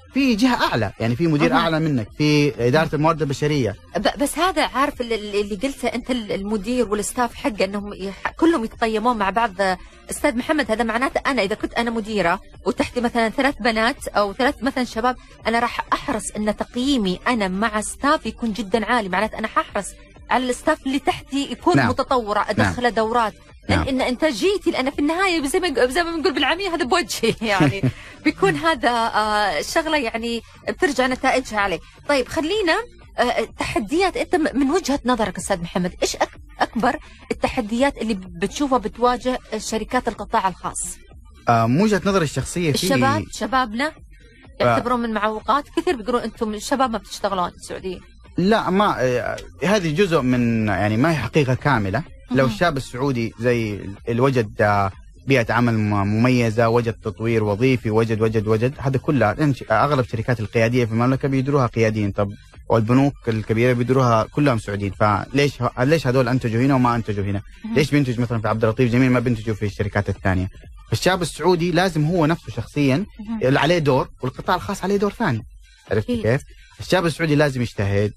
C: في جهه اعلى، يعني في مدير اعلى منك، في اداره الموارد البشريه.
B: بس هذا عارف اللي قلته انت، المدير والستاف حقه انهم كلهم يتقيمون مع بعض. استاذ محمد، هذا معناته انا اذا كنت انا مديره وتحتي مثلا 3 بنات او 3 مثلا شباب، انا راح احرص ان تقييمي انا مع ستاف يكون جدا عالي. معناته انا ححرص على الستاف اللي تحتي يكون
C: نعم.
B: متطوره، ادخله نعم. دورات، لان ان انتاجيتي، لان في النهايه زي ما بنقول بالعاميه هذا بوجهي يعني بيكون هذا شغله يعني بترجع نتائجها عليه. طيب خلينا تحديات انت من وجهه نظرك استاذ محمد، ايش اكبر التحديات اللي بتشوفها بتواجه شركات القطاع الخاص؟
C: من وجهه نظري الشخصيه في
B: شبابنا يعتبرون من معوقات كثير، بيقولون انتم الشباب ما بتشتغلون السعوديين.
C: لا، ما هذه جزء من، يعني ما هي حقيقه كامله. لو الشاب السعودي زي اللي وجد بيئه عمل مميزه، وجد تطوير وظيفي، وجد هذا كلها، اغلب الشركات القياديه في المملكه بيديروها قياديين، طب والبنوك الكبيره بيديروها كلهم سعوديين، فليش هذول انتجوا هنا وما انتجوا هنا؟ ليش بينتج مثلا في عبد اللطيف جميل ما بينتجوا في الشركات الثانيه؟ فالشاب السعودي لازم هو نفسه شخصيا اللي عليه دور، والقطاع الخاص عليه دور ثاني. عرفت كيف؟ الشاب السعودي لازم يجتهد،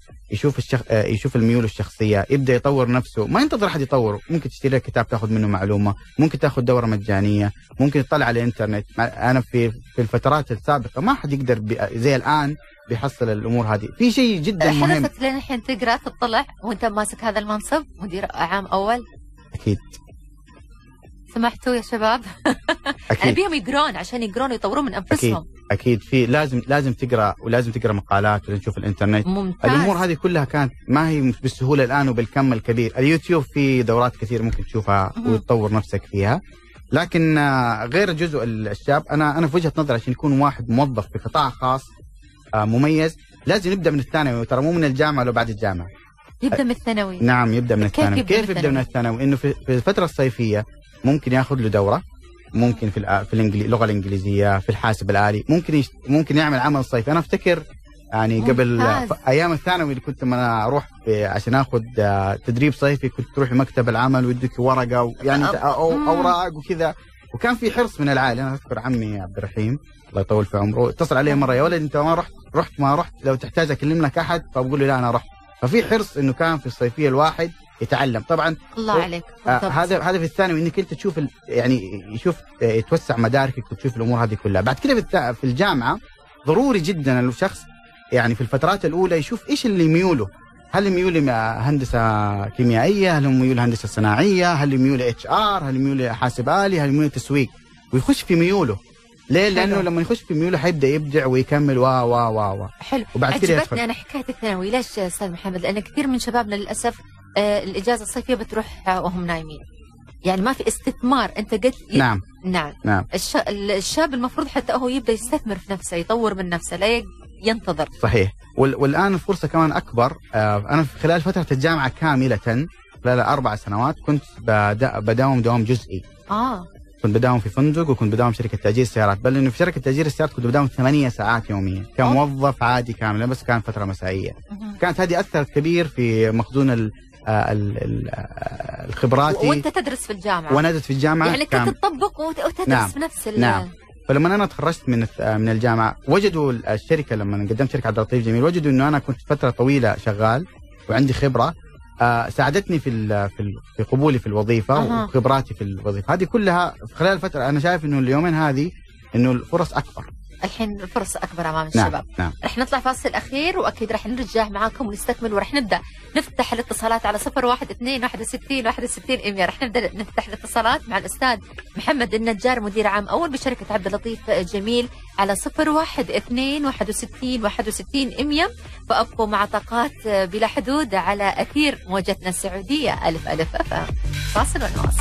C: يشوف الميول الشخصيه، يبدا يطور نفسه، ما ينتظر احد يطوره. ممكن تشتري كتاب تاخذ منه معلومه، ممكن تاخذ دوره مجانيه، ممكن تطلع على الانترنت. انا في الفترات السابقه ما حد يقدر زي الان بيحصل الامور هذه. في شيء جدا مهم،
B: حلفت لين الحين تقرا تطلع وانت ماسك هذا المنصب مدير عام اول؟
C: اكيد.
B: سمحتوا يا شباب؟ انا بيهم يقرون عشان يقرون ويطورون من انفسهم.
C: اكيد في لازم تقرا، ولازم تقرا مقالات، ولازم تشوف الانترنت.
B: ممتاز.
C: الامور هذه كلها كانت ما هي بالسهوله الان وبالكم الكبير. اليوتيوب في دورات كثير ممكن تشوفها وتطور نفسك فيها. لكن غير جزء الشاب، انا في وجهه نظري عشان يكون واحد موظف في قطاع خاص مميز لازم يبدا من الثانوي، ترى مو من الجامعه، لو بعد الجامعه
B: يبدا من الثانوي.
C: نعم، يبدا من الثانوي. كيف يبدا من الثانوي؟ انه في الفتره الصيفية ممكن ياخذ له دوره، ممكن في اللغه الانجليزيه، في الحاسب الالي، ممكن يعمل عمل صيفي. انا افتكر يعني قبل ايام الثانوي اللي كنت لما اروح عشان اخذ تدريب صيفي، كنت تروح لمكتب العمل ويديك ورقه يعني اوراق وكذا، وكان في حرص من العائله. انا اذكر عمي عبد الرحيم الله يطول في عمره اتصل علي مره، يا ولد انت ما رحت، لو تحتاج اكلم لك احد، فبقول له لا انا رحت. ففي حرص انه كان في الصيفيه الواحد يتعلم. طبعا
B: الله عليك.
C: هذا في الثانوي، انك انت تشوف يعني يتوسع مداركك وتشوف الامور هذه كلها. بعد كده في الجامعه ضروري جدا الشخص يعني في الفترات الاولى يشوف ايش اللي يميوله. هل يميول هندسه كيميائيه؟ هل يميول هندسه صناعيه؟ هل يميول HR؟ هل يميول حاسب آلي؟ هل يميول تسويق؟ ويخش في ميوله. ليه؟ لانه لما يخش في ميوله حيبدا يبدع ويكمل
B: حلو.
C: وبعد كده
B: عجبتني انا حكايه الثانوي. ليش استاذ محمد؟ لان كثير من شبابنا للاسف الاجازه الصيفيه بتروح وهم نايمين، يعني ما في استثمار. انت قلت نعم. الشاب المفروض حتى هو يبدا يستثمر في نفسه، يطور من نفسه، لا ينتظر.
C: صحيح. والان الفرصه كمان اكبر. انا في خلال فتره الجامعه كامله، خلال 4 سنوات كنت بداوم دوام جزئي. كنت بداوم في فندق، وكنت بداوم شركه تاجير سيارات، بل انه في شركه تاجير السيارات كنت بداوم 8 ساعات يوميا كموظف عادي كاملا، بس كان فتره مسائيه. كانت هذه اثرت كبير في مخزون الخبرات.
B: وانت تدرس في الجامعه؟
C: وانا ادرس في الجامعه،
B: يعني كنت تطبق وتدرس في نفس
C: نعم. فلما انا تخرجت من الجامعه، وجدوا الشركه لما قدمت شركه عبد اللطيف جميل، وجدوا انه انا كنت فتره طويله شغال وعندي خبره ساعدتني في قبولي في الوظيفه وخبراتي في الوظيفه. هذه كلها في خلال الفتره انا شايف انه اليومين هذه انه الفرص اكبر.
B: الحين الفرص اكبر امام الشباب.
C: نعم.
B: رح نطلع فاصل اخير، واكيد رح نرجع معاكم ونستكمل، ورح نبدا نفتح الاتصالات على 0121616100. رح نبدا نفتح الاتصالات مع الاستاذ محمد النجار مدير عام اول بشركه عبد اللطيف جميل على 0121616100. فابقوا مع طاقات بلا حدود على اثير موجتنا السعوديه ألف ألف أفهم. فاصل ونواصل.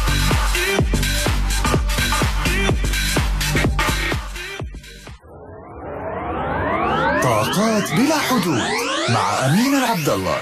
A: طاقات بلا حدود مع أمين عبد الله.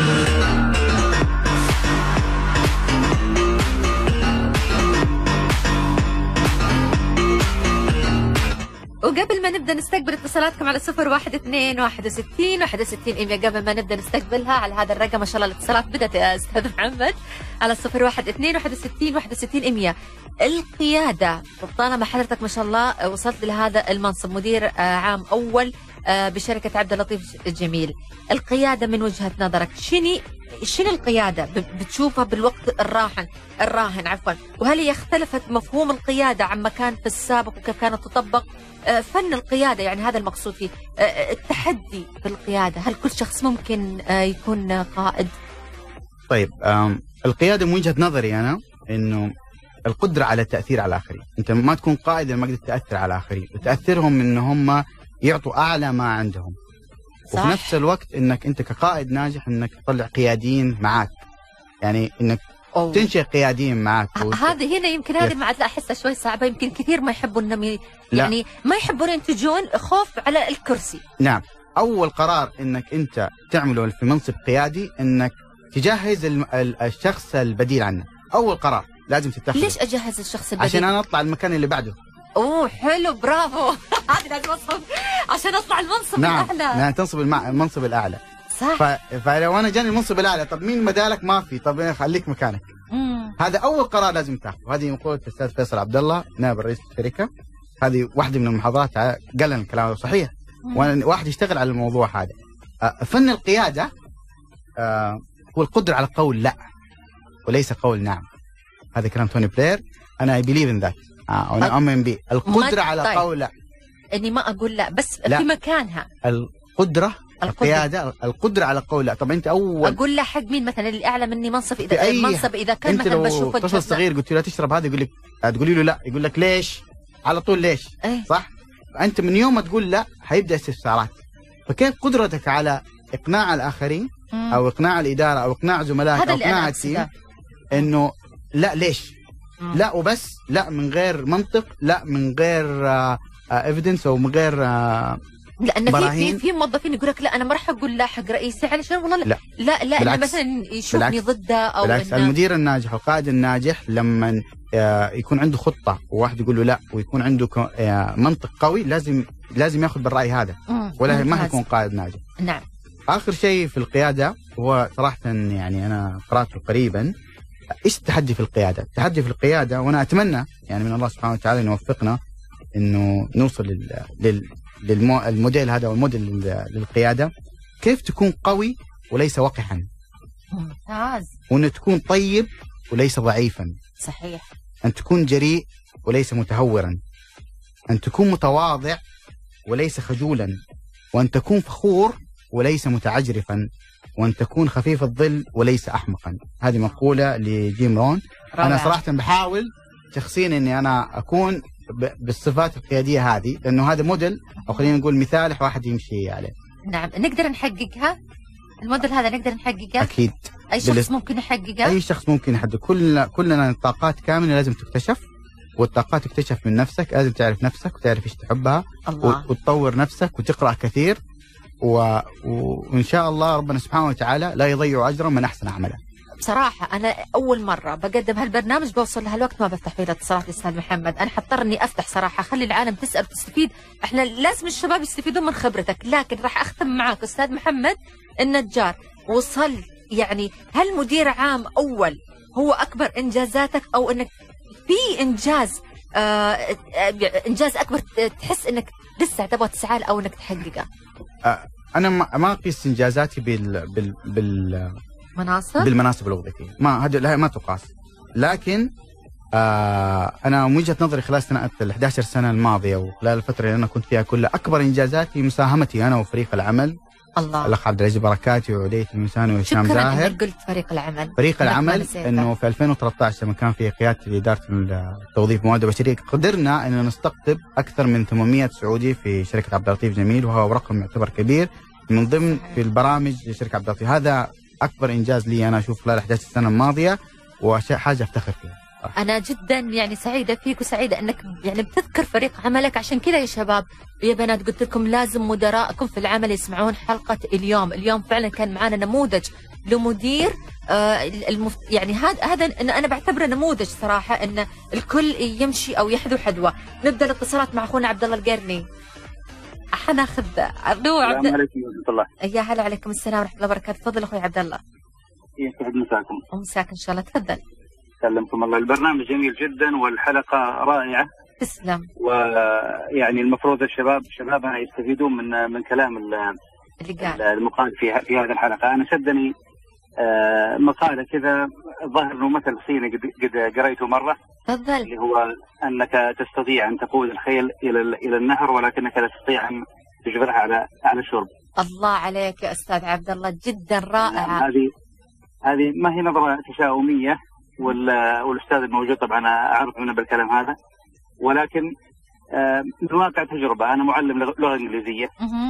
B: وقبل ما نبدأ نستقبل اتصالاتكم على 0121616100، قبل ما نبدأ نستقبلها على هذا الرقم، ما شاء الله الاتصالات بدأت يا أستاذ محمد، على 0121616100. القيادة، طالما حضرتك ما شاء الله وصلت لهذا المنصب مدير عام أول بشركة عبد اللطيف جميل. القيادة من وجهة نظرك شنو القيادة بتشوفها بالوقت الراهن عفوا، وهل هي اختلفت مفهوم القيادة عما كان في السابق وكيف كانت تطبق؟ فن القيادة يعني هذا المقصود فيه، التحدي في القيادة، هل كل شخص ممكن يكون قائد؟
C: طيب القيادة من وجهة نظري أنا إنه القدرة على التأثير على الآخرين. أنت ما تكون قائد لما قدرت تأثر على الآخرين وتأثرهم إن هم يعطوا أعلى ما عندهم. صح. وفي نفس الوقت إنك أنت كقائد ناجح إنك تطلع قياديين معك، يعني إنك تنشئ قياديين معك.
B: هذه هنا يمكن هذه المعادلة أحسها شوي صعبة، يمكن كثير ما يحبون يعني ما يحبون ينتجون خوف على الكرسي.
C: نعم، أول قرار إنك أنت تعمله في منصب قيادي إنك تجهز الشخص البديل عنه. أول قرار لازم تتخذه.
B: ليش أجهز الشخص البديل؟
C: عشان أنا أطلع المكان اللي بعده.
B: أوه حلو، برافو. هذه لازم أصحب عشان أطلع المنصب الأعلى.
C: نعم، تنصب المنصب الأعلى.
B: صح.
C: فلو أنا جاني المنصب الأعلى، طب مين بدالك؟ ما في، طب خليك مكانك. هذا أول قرار لازم تاخذه. هذه مقولة الأستاذ فيصل عبد الله نائب رئيس الشركة، هذه واحدة من المحاضرات قال لنا الكلام صحيح. وأنا واحد يشتغل على الموضوع هذا. فن القيادة هو القدرة على قول لا وليس قول نعم. هذا كلام توني بلير، أنا I believe in that. أنا أؤمن به. القدرة على قول لا،
B: إني ما أقول لا بس
C: لا.
B: في مكانها.
C: القيادة القدرة على قول لا. طب أنت أول
B: أقول لا حق مين مثلا؟ اللي أعلى مني منصب، إذا كان مثلا بشوفه
C: طفل صغير قلت له لا تشرب هذا، يقول لك تقولي له لا، يقول لك ليش؟ على طول ليش؟ صح؟ أنت من يوم ما تقول لا هيبدأ استفسارات. فكيف قدرتك على إقناع الآخرين أو إقناع الإدارة أو إقناع زملائك أو إقناع التيم إنه لا ليش؟ لا وبس، لا من غير منطق، لا من غير evidence أو من غير
B: لأن في موظفين يقول لك لا أنا ما راح أقول لا حق رئيسي علشان والله لا إنه مثلا يشوفني ضده أو
C: بالعكس. المدير الناجح والقائد الناجح لما يكون عنده خطة وواحد يقول له لا ويكون عنده منطق قوي لازم ياخذ بالرأي هذا، ولا ما يكون قائد ناجح.
B: نعم.
C: آخر شيء في القيادة هو صراحة يعني أنا قرأته قريبا، إيش التحدي في القيادة؟ التحدي في القيادة، وأنا أتمنى يعني من الله سبحانه وتعالى أن يوفقنا إنه نوصل للموديل هذا والموديل للقيادة. كيف تكون قوي وليس وقحا،
B: ممتاز.
C: وأن تكون طيب وليس ضعيفا.
B: صحيح.
C: أن تكون جريء وليس متهورا، أن تكون متواضع وليس خجولا، وأن تكون فخور وليس متعجرفا، وأن تكون خفيف الظل وليس أحمقا. هذه مقولة لجيم رون. رائع. أنا صراحة بحاول شخصيا أني أنا أكون بالصفات القيادية هذه، لأنه هذا موديل أو خلينا نقول مثال واحد يمشي عليه.
B: نعم، نقدر نحققها الموديل هذا، نقدر نحققها
C: أكيد.
B: أي شخص ممكن يحققها،
C: أي شخص ممكن يحقق. كلنا الطاقات كاملة لازم تكتشف، والطاقات تكتشف من نفسك. لازم تعرف نفسك وتعرف إيش تحبها وتطور نفسك وتقرأ كثير وإن شاء الله ربنا سبحانه وتعالى لا يضيع أجر من أحسن عمله.
B: بصراحة أنا أول مرة بقدم هالبرنامج بوصل لهالوقت ما بفتح فيه اتصالات أستاذ محمد. أنا حضطر إني أفتح صراحة، خلي العالم تسأل وتستفيد. إحنا لازم الشباب يستفيدون من خبرتك. لكن راح أختم معاك أستاذ محمد النجار. وصل يعني هل مدير عام أول هو أكبر إنجازاتك، أو إنك في إنجاز أكبر تحس إنك لسه تبغى تسعى أو إنك تحققه؟
C: أنا ما أقيس إنجازاتي بالمناصب الوظيفية، ما تقاس. لكن أنا من وجهة نظري خلال سنة 11 سنة الماضية وخلال الفترة اللي أنا كنت فيها كلها، أكبر إنجازاتي مساهمتي أنا وفريق العمل. الله. الأخ عبد العزيز بركاتي وعلية المساني وهشام زاهر.
B: شكرا إنك قلت فريق العمل.
C: إنه في 2013 لما كان في قيادة إدارة التوظيف موارد بشرية، قدرنا إنه نستقطب أكثر من 800 سعودي في شركة عبد اللطيف جميل، وهو رقم يعتبر كبير من ضمن في البرامج لشركة عبد اللطيف. هذا أكبر إنجاز لي أنا أشوف خلال 11 سنة الماضية، وحاجة أفتخر فيها.
B: أنا جدا يعني سعيدة فيك وسعيدة أنك يعني بتذكر فريق عملك. عشان كذا يا شباب يا بنات قلت لكم لازم مدراءكم في العمل يسمعون حلقة اليوم فعلا كان معنا نموذج لمدير يعني هذا أنا بعتبره نموذج صراحة، أن الكل يمشي أو يحذو حذوة. نبدأ الاتصالات مع أخونا عبد الله القرني. حناخذ
D: السلام عليكم ورحمة الله.
B: يا هلا، عليكم السلام ورحمة الله وبركاته. تفضل أخوي عبد الله.
D: يسعد مساكم.
B: ومساك إن شاء الله. تفضل.
D: سلمكم الله. البرنامج جميل جدا والحلقة رائعة.
B: تسلم.
D: ويعني المفروض شبابنا يستفيدون من كلام المقال في هذه الحلقة. أنا شدني مقالة كذا ظهر انه مثل صيني قد قريته مرة.
B: تفضل.
D: اللي هو انك تستطيع ان تقود الخيل الى النهر ولكنك لا تستطيع ان تجبرها على الشرب.
B: الله عليك يا استاذ عبد الله، جدا رائعة.
D: هذه ما هي نظرة تشاؤمية، والاستاذ الموجود طبعا اعرف منه بالكلام هذا، ولكن من واقع تجربة. انا معلم لغة انجليزية،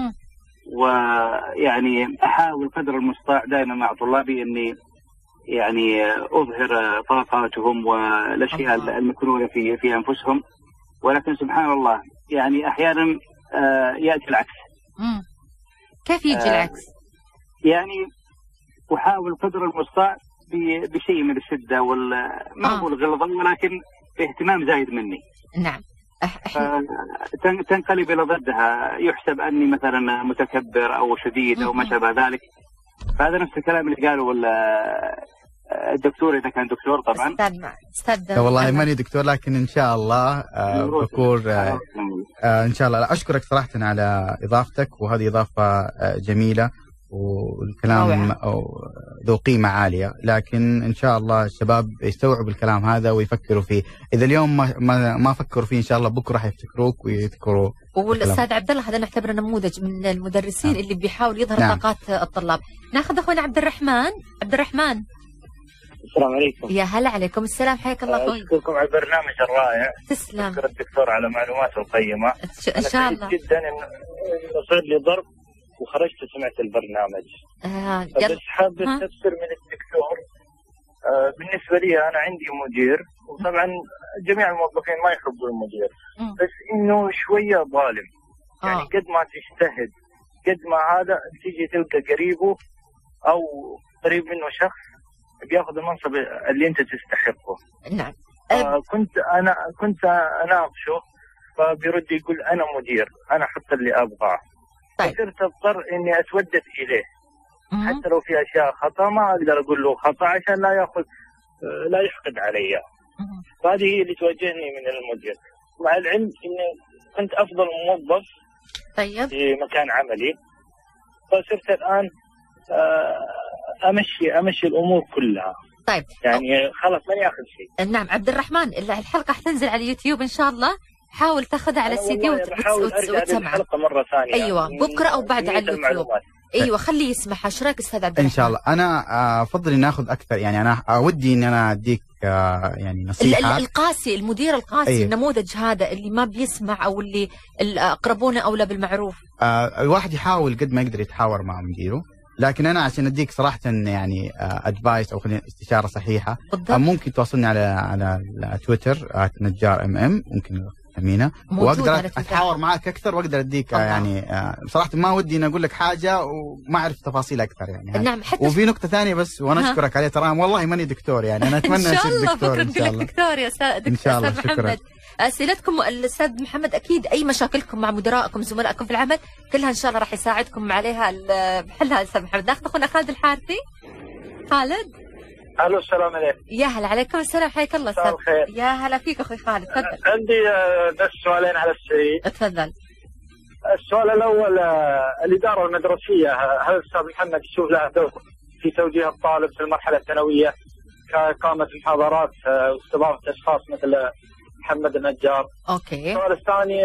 D: ويعني احاول قدر المستطاع دائما مع طلابي اني يعني اظهر طاقاتهم والاشياء المكنونه في انفسهم، ولكن سبحان الله يعني احيانا ياتي العكس.
B: كيف يجي العكس؟
D: يعني احاول قدر المستطاع بشيء من الشده ما اقول غلظه، ولكن باهتمام زايد مني.
B: نعم.
D: تنقلب الى ضدها، يحسب اني مثلا متكبر او شديد او ما شابه ذلك. فهذا نفس الكلام اللي قاله الدكتور، اذا كان دكتور طبعا.
B: استاذ
C: والله ماني دكتور، لكن ان شاء الله بكون ان شاء الله. اشكرك صراحه على اضافتك، وهذه اضافه جميله والكلام ذو قيمه عاليه، لكن ان شاء الله الشباب يستوعبوا الكلام هذا ويفكروا فيه. اذا اليوم ما فكروا فيه ان شاء الله بكره حيفتكروك ويذكروا.
B: والاستاذ عبد الله هذا نعتبره نموذج من المدرسين اللي بيحاول يظهر طاقات الطلاب. ناخذ اخونا عبد الرحمن.
E: السلام عليكم.
B: يا هلا، عليكم السلام، حياك الله اخوي.
E: اشكركم على البرنامج الرائع.
B: تسلم.
E: اشكر الدكتور على معلوماته القيمه.
B: ان شاء الله.
E: جدا انه صار لي ضرب وخرجت وسمعت البرنامج. بس حاب استفسر من الدكتور. بالنسبه لي انا عندي مدير، وطبعا جميع الموظفين ما يحبوا المدير، بس انه شويه ظالم. يعني قد ما تجتهد قد ما هذا تيجي تلقى قريبه او قريب منه شخص بياخذ المنصب اللي انت تستحقه.
B: نعم.
E: كنت اناقشه، فبيرد يقول انا مدير، انا احط اللي ابغاه.
B: طيب.
E: فصرت اضطر اني اتودد اليه، حتى لو في اشياء خطا ما اقدر اقول له خطا عشان لا يحقد علي. فهذه هي اللي تواجهني من المدير، مع العلم اني كنت افضل موظف
B: طيب
E: في مكان عملي، فصرت الان امشي الامور كلها.
B: طيب
E: يعني خلاص ماني اخذ شيء.
B: نعم عبد الرحمن، الحلقه حتنزل على اليوتيوب ان شاء الله، حاول تاخذها على السي دي وتسمعها
E: الحلقه مره ثانيه.
B: ايوه بكره او بعد على اليوتيوب. ايوه خليه يسمعها. ايش رايك استاذ عبد الرحمن؟
C: ان شاء الله. انا افضل ناخذ اكثر، يعني انا ودي ان انا اديك يعني نصيحه.
B: القاسي، المدير القاسي.
C: أيوه.
B: النموذج هذا اللي ما بيسمع، او اللي اقربونه اولى بالمعروف.
C: الواحد يحاول قد ما يقدر يتحاور مع مديره، لكن انا عشان اديك صراحه يعني ادفايس او استشاره صحيحه ممكن توصلني على تويتر @نجار ممكن امينه، واقدر اتحاور معك اكثر واقدر اديك يعني صراحه ما ودي ان اقول لك حاجه وما اعرف تفاصيل اكثر يعني.
B: نعم.
C: وفي نقطه ثانيه بس، وانا اشكرك عليها، ترى والله ماني دكتور، يعني انا اتمنى
B: ان شاء الله
C: دكتور.
B: بكره نقول لك دكتور يا استاذ محمد. اسئلتكم الاستاذ محمد اكيد اي مشاكلكم مع مدراءكم زملائكم في العمل كلها ان شاء الله راح يساعدكم عليها بحلها الاستاذ محمد. ناخذ اخونا خالد الحارثي. خالد.
E: الو السلام عليكم.
B: يا هلا، عليكم السلام، حياك الله استاذ. يا هلا فيك اخوي خالد، تفضل.
E: عندي بس سؤالين على السريع.
B: تفضل.
E: السؤال الاول، الاداره المدرسيه هل الاستاذ محمد يشوف لها دور في توجيه الطالب في المرحله الثانويه كإقامة محاضرات واستضافه اشخاص مثل محمد النجار؟
B: اوكي.
E: السؤال الثاني،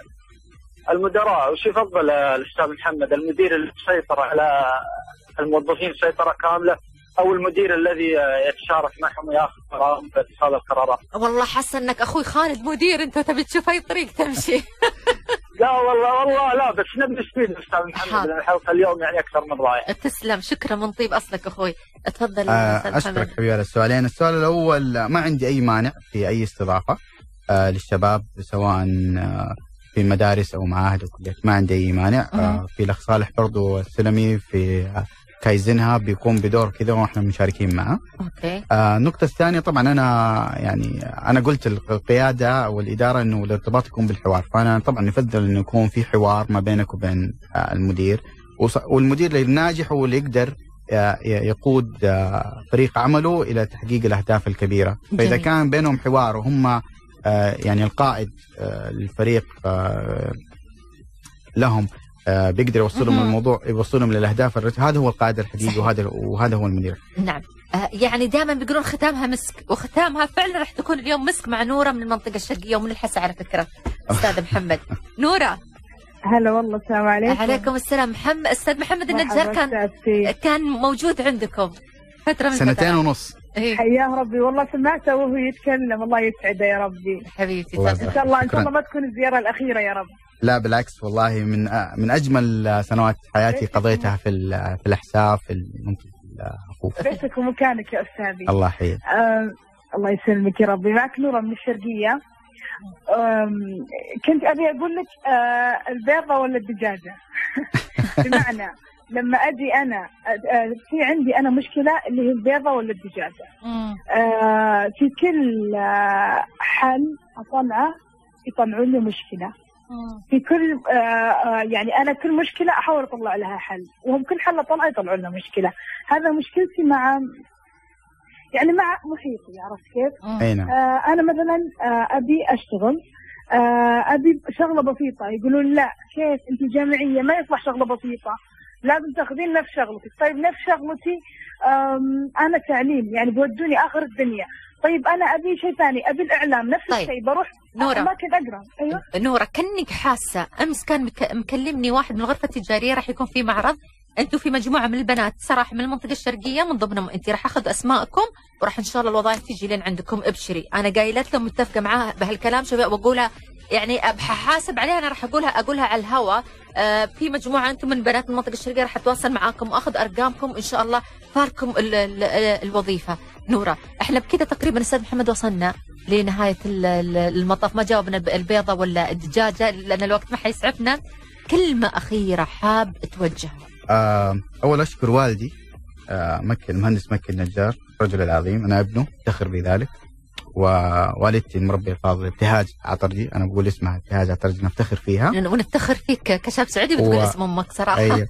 E: المدراء وش يفضل الاستاذ محمد، المدير اللي يسيطر على الموظفين سيطره كامله او المدير الذي يتشارك معهم وياخذ قرارهم في اتخاذ القرارات؟
B: والله حاسه انك اخوي خالد مدير، انت تبي تشوف اي طريق تمشي.
E: لا والله لا، بس نبي نستفيد استاذ محمد، الحلقه اليوم يعني اكثر من رائع.
B: تسلم، شكرا من طيب اصلك اخوي. اتفضل استاذ محمد.
C: اشكرك حبيبي على السؤالين. السؤال الاول، ما عندي اي مانع في اي استضافه للشباب سواء في مدارس او معاهد او كليات، ما عندي اي مانع. في الاخ صالح برضو السلمي في كايزنها بيقوم بدور كذا واحنا مشاركين معه.
B: اوكي.
C: النقطة الثانية، طبعا أنا قلت القيادة والإدارة إنه الارتباط يكون بالحوار، فأنا طبعا يفضل إنه يكون في حوار ما بينك وبين المدير، والمدير الناجح هو اللي يقدر يقود فريق عمله إلى تحقيق الأهداف الكبيرة. فإذا كان بينهم حوار وهم يعني القائد للفريق لهم بيقدر يوصلهم الموضوع، يوصلهم للاهداف. هذا هو القائد الحقيقي، وهذا هو المدير.
B: نعم. يعني دائما بيقولون ختامها مسك، وختامها فعلا راح تكون اليوم مسك مع نوره من المنطقه الشرقيه ومن الحسا على فكره. استاذ محمد. نوره.
F: هلا والله، السلام عليكم.
B: عليكم السلام. استاذ محمد النجار كان موجود عندكم فتره من
C: 2 ونص.
F: حياه ربي، والله سمعته وهو يتكلم، الله يسعده يا ربي.
B: حبيبتي
F: ان شاء الله ما تكون الزياره الاخيره يا رب.
C: لا بالعكس، والله من اجمل سنوات حياتي قضيتها في الاحساء في المنطقه الخوف.
F: بيتك ومكانك يا استاذي.
C: الله يحييك.
F: الله يسلمك يا ربي. معك نوره من الشرقيه. كنت ابي اقول لك البيضه ولا الدجاجه؟ بمعنى لما اجي انا في عندي انا مشكله اللي هي البيضه ولا الدجاجه. في كل حل اطلعه يطلعون لي مشكله. في كل يعني انا كل مشكله احاول اطلع لها حل، وهم كل حل اطلعه يطلعون لنا مشكله. هذا مشكلتي مع محيطي، عرفت كيف؟ انا مثلا ابي اشتغل، ابي شغله بسيطه، يقولون لا كيف انت جامعيه ما يصلح شغله بسيطه، لازم تاخذين نفس شغلتك. طيب نفس شغلتي انا تعليم، يعني بودوني اخر الدنيا. طيب انا ابي شيء ثاني، ابي الاعلام نفس الشيء، بروح اماكن اقرا. ايوه
B: نوره، كنك حاسه امس كان مكلمني واحد من الغرفه التجاريه، راح يكون في معرض، انتم في مجموعه من البنات صراحه من المنطقه الشرقيه، من ضمنهم انت، راح اخذ اسماءكم وراح ان شاء الله الوظائف تجي لين عندكم، ابشري. انا قايلت لهم متفقه معاها بهالكلام، شباب واقولها يعني حاسب عليها، انا راح اقولها على الهواء. في مجموعه انتم من بنات المنطقه الشرقيه راح اتواصل معاكم واخذ ارقامكم ان شاء الله فاركم الوظيفه. نوره، احنا بكذا تقريبا استاذ محمد وصلنا لنهايه المطاف، ما جاوبنا البيضه ولا الدجاجه لان الوقت ما حيسعفنا. كلمه اخيره حاب توجهها.
C: اول اشكر والدي المهندس مكي النجار، الرجل العظيم، انا ابنه افتخر بذلك. ووالدتي المربيه الفاضله ابتهاج عطرجي، انا بقول اسمها ابتهاج عطرجي، نفتخر فيها
B: ونفتخر فيك كشاب سعودي بتقول اسم امك صراحه.
C: أيوة.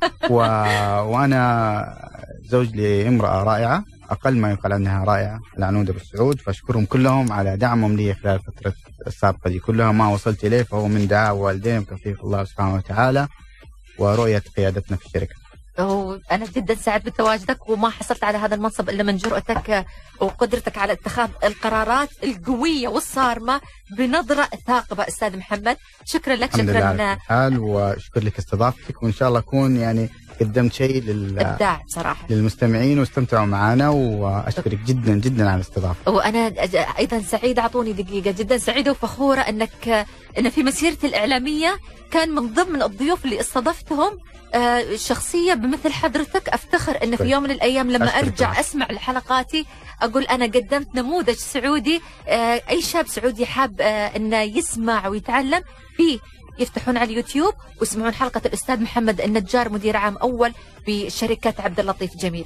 C: وانا زوج لامراه رائعه، اقل ما يقال عنها رائعه، العنوده بالسعود، فاشكرهم كلهم على دعمهم لي خلال الفتره السابقه دي كلها. ما وصلت اليه فهو من دعاء والدين وتوفيق الله سبحانه وتعالى ورؤيه قيادتنا في الشركه.
B: أنا جدا سعيد بتواجدك، وما حصلت على هذا المنصب إلا من جرأتك وقدرتك على اتخاذ القرارات القوية والصارمة بنظرة ثاقبة. أستاذ محمد شكرا لك.
C: شكرا وشكر لك استضافتك، وإن شاء الله أكون يعني قدمت شيء
B: إبداع صراحة
C: للمستمعين واستمتعوا معنا، وأشكرك جدا جدا على الاستضافة.
B: وأنا أيضا سعيدة، أعطوني دقيقة، جدا سعيدة وفخورة أن في مسيرتي الإعلامية كان من ضمن الضيوف اللي استضفتهم شخصية بمثل حضرتك. أفتخر أن في يوم من الأيام لما أرجع أسمع لحلقاتي أقول أنا قدمت نموذج سعودي. أي شاب سعودي حاب أنه يسمع ويتعلم فيه يفتحون على اليوتيوب ويسمعون حلقة الأستاذ محمد النجار، مدير عام أول بشركة عبد اللطيف جميل.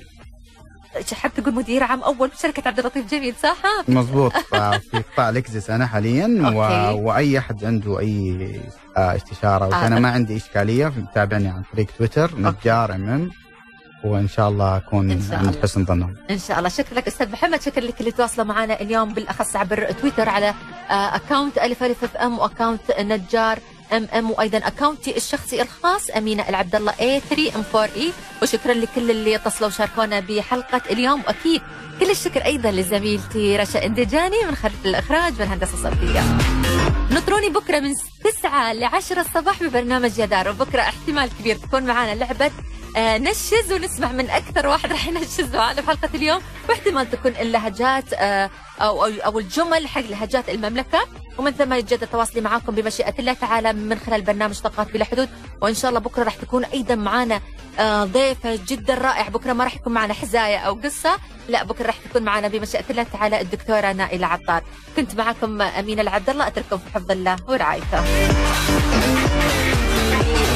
B: حاب تقول مدير عام أول بشركة عبد اللطيف جميل صح؟
C: مضبوط. في قطاع لكزس أنا حاليا وأي أحد عنده أي استشارة وأنا ما عندي إشكالية تابعني عن طريق تويتر نجار وإن شاء الله أكون عند حسن ظنهم
B: إن شاء الله. شكرا لك أستاذ محمد، شكرا لك اللي تواصلوا معنا اليوم بالأخص عبر تويتر على أكاونت ألف ألف اف ام وأكاونت نجار ام وايضا اكاونتي الشخصي الخاص امينه العبد الله A3M4E. وشكرا لكل اللي اتصلوا وشاركونا بحلقه اليوم، واكيد كل الشكر ايضا لزميلتي رشا اندجاني من خلف الاخراج والهندسه الصوتيه. نطروني بكره من 9 ل 10 الصباح ببرنامج يدار، وبكره احتمال كبير تكون معنا لعبه نشز ونسمع من اكثر واحد راح ينشز معنا بحلقه اليوم، واحتمال تكون اللهجات او الجمل حق لهجات المملكه. ومن ثم يتجدد تواصلي معاكم بمشيئة الله تعالى من خلال برنامج طاقات بلا حدود. وإن شاء الله بكرة راح تكون أيضا معنا ضيفة جدا رائع. بكرة ما راح يكون معنا حزاية أو قصة، لا بكرة راح تكون معنا بمشيئة الله تعالى الدكتورة نائلة عطار. كنت معكم أمينة العبد الله، أترككم في حفظ الله ورعايته.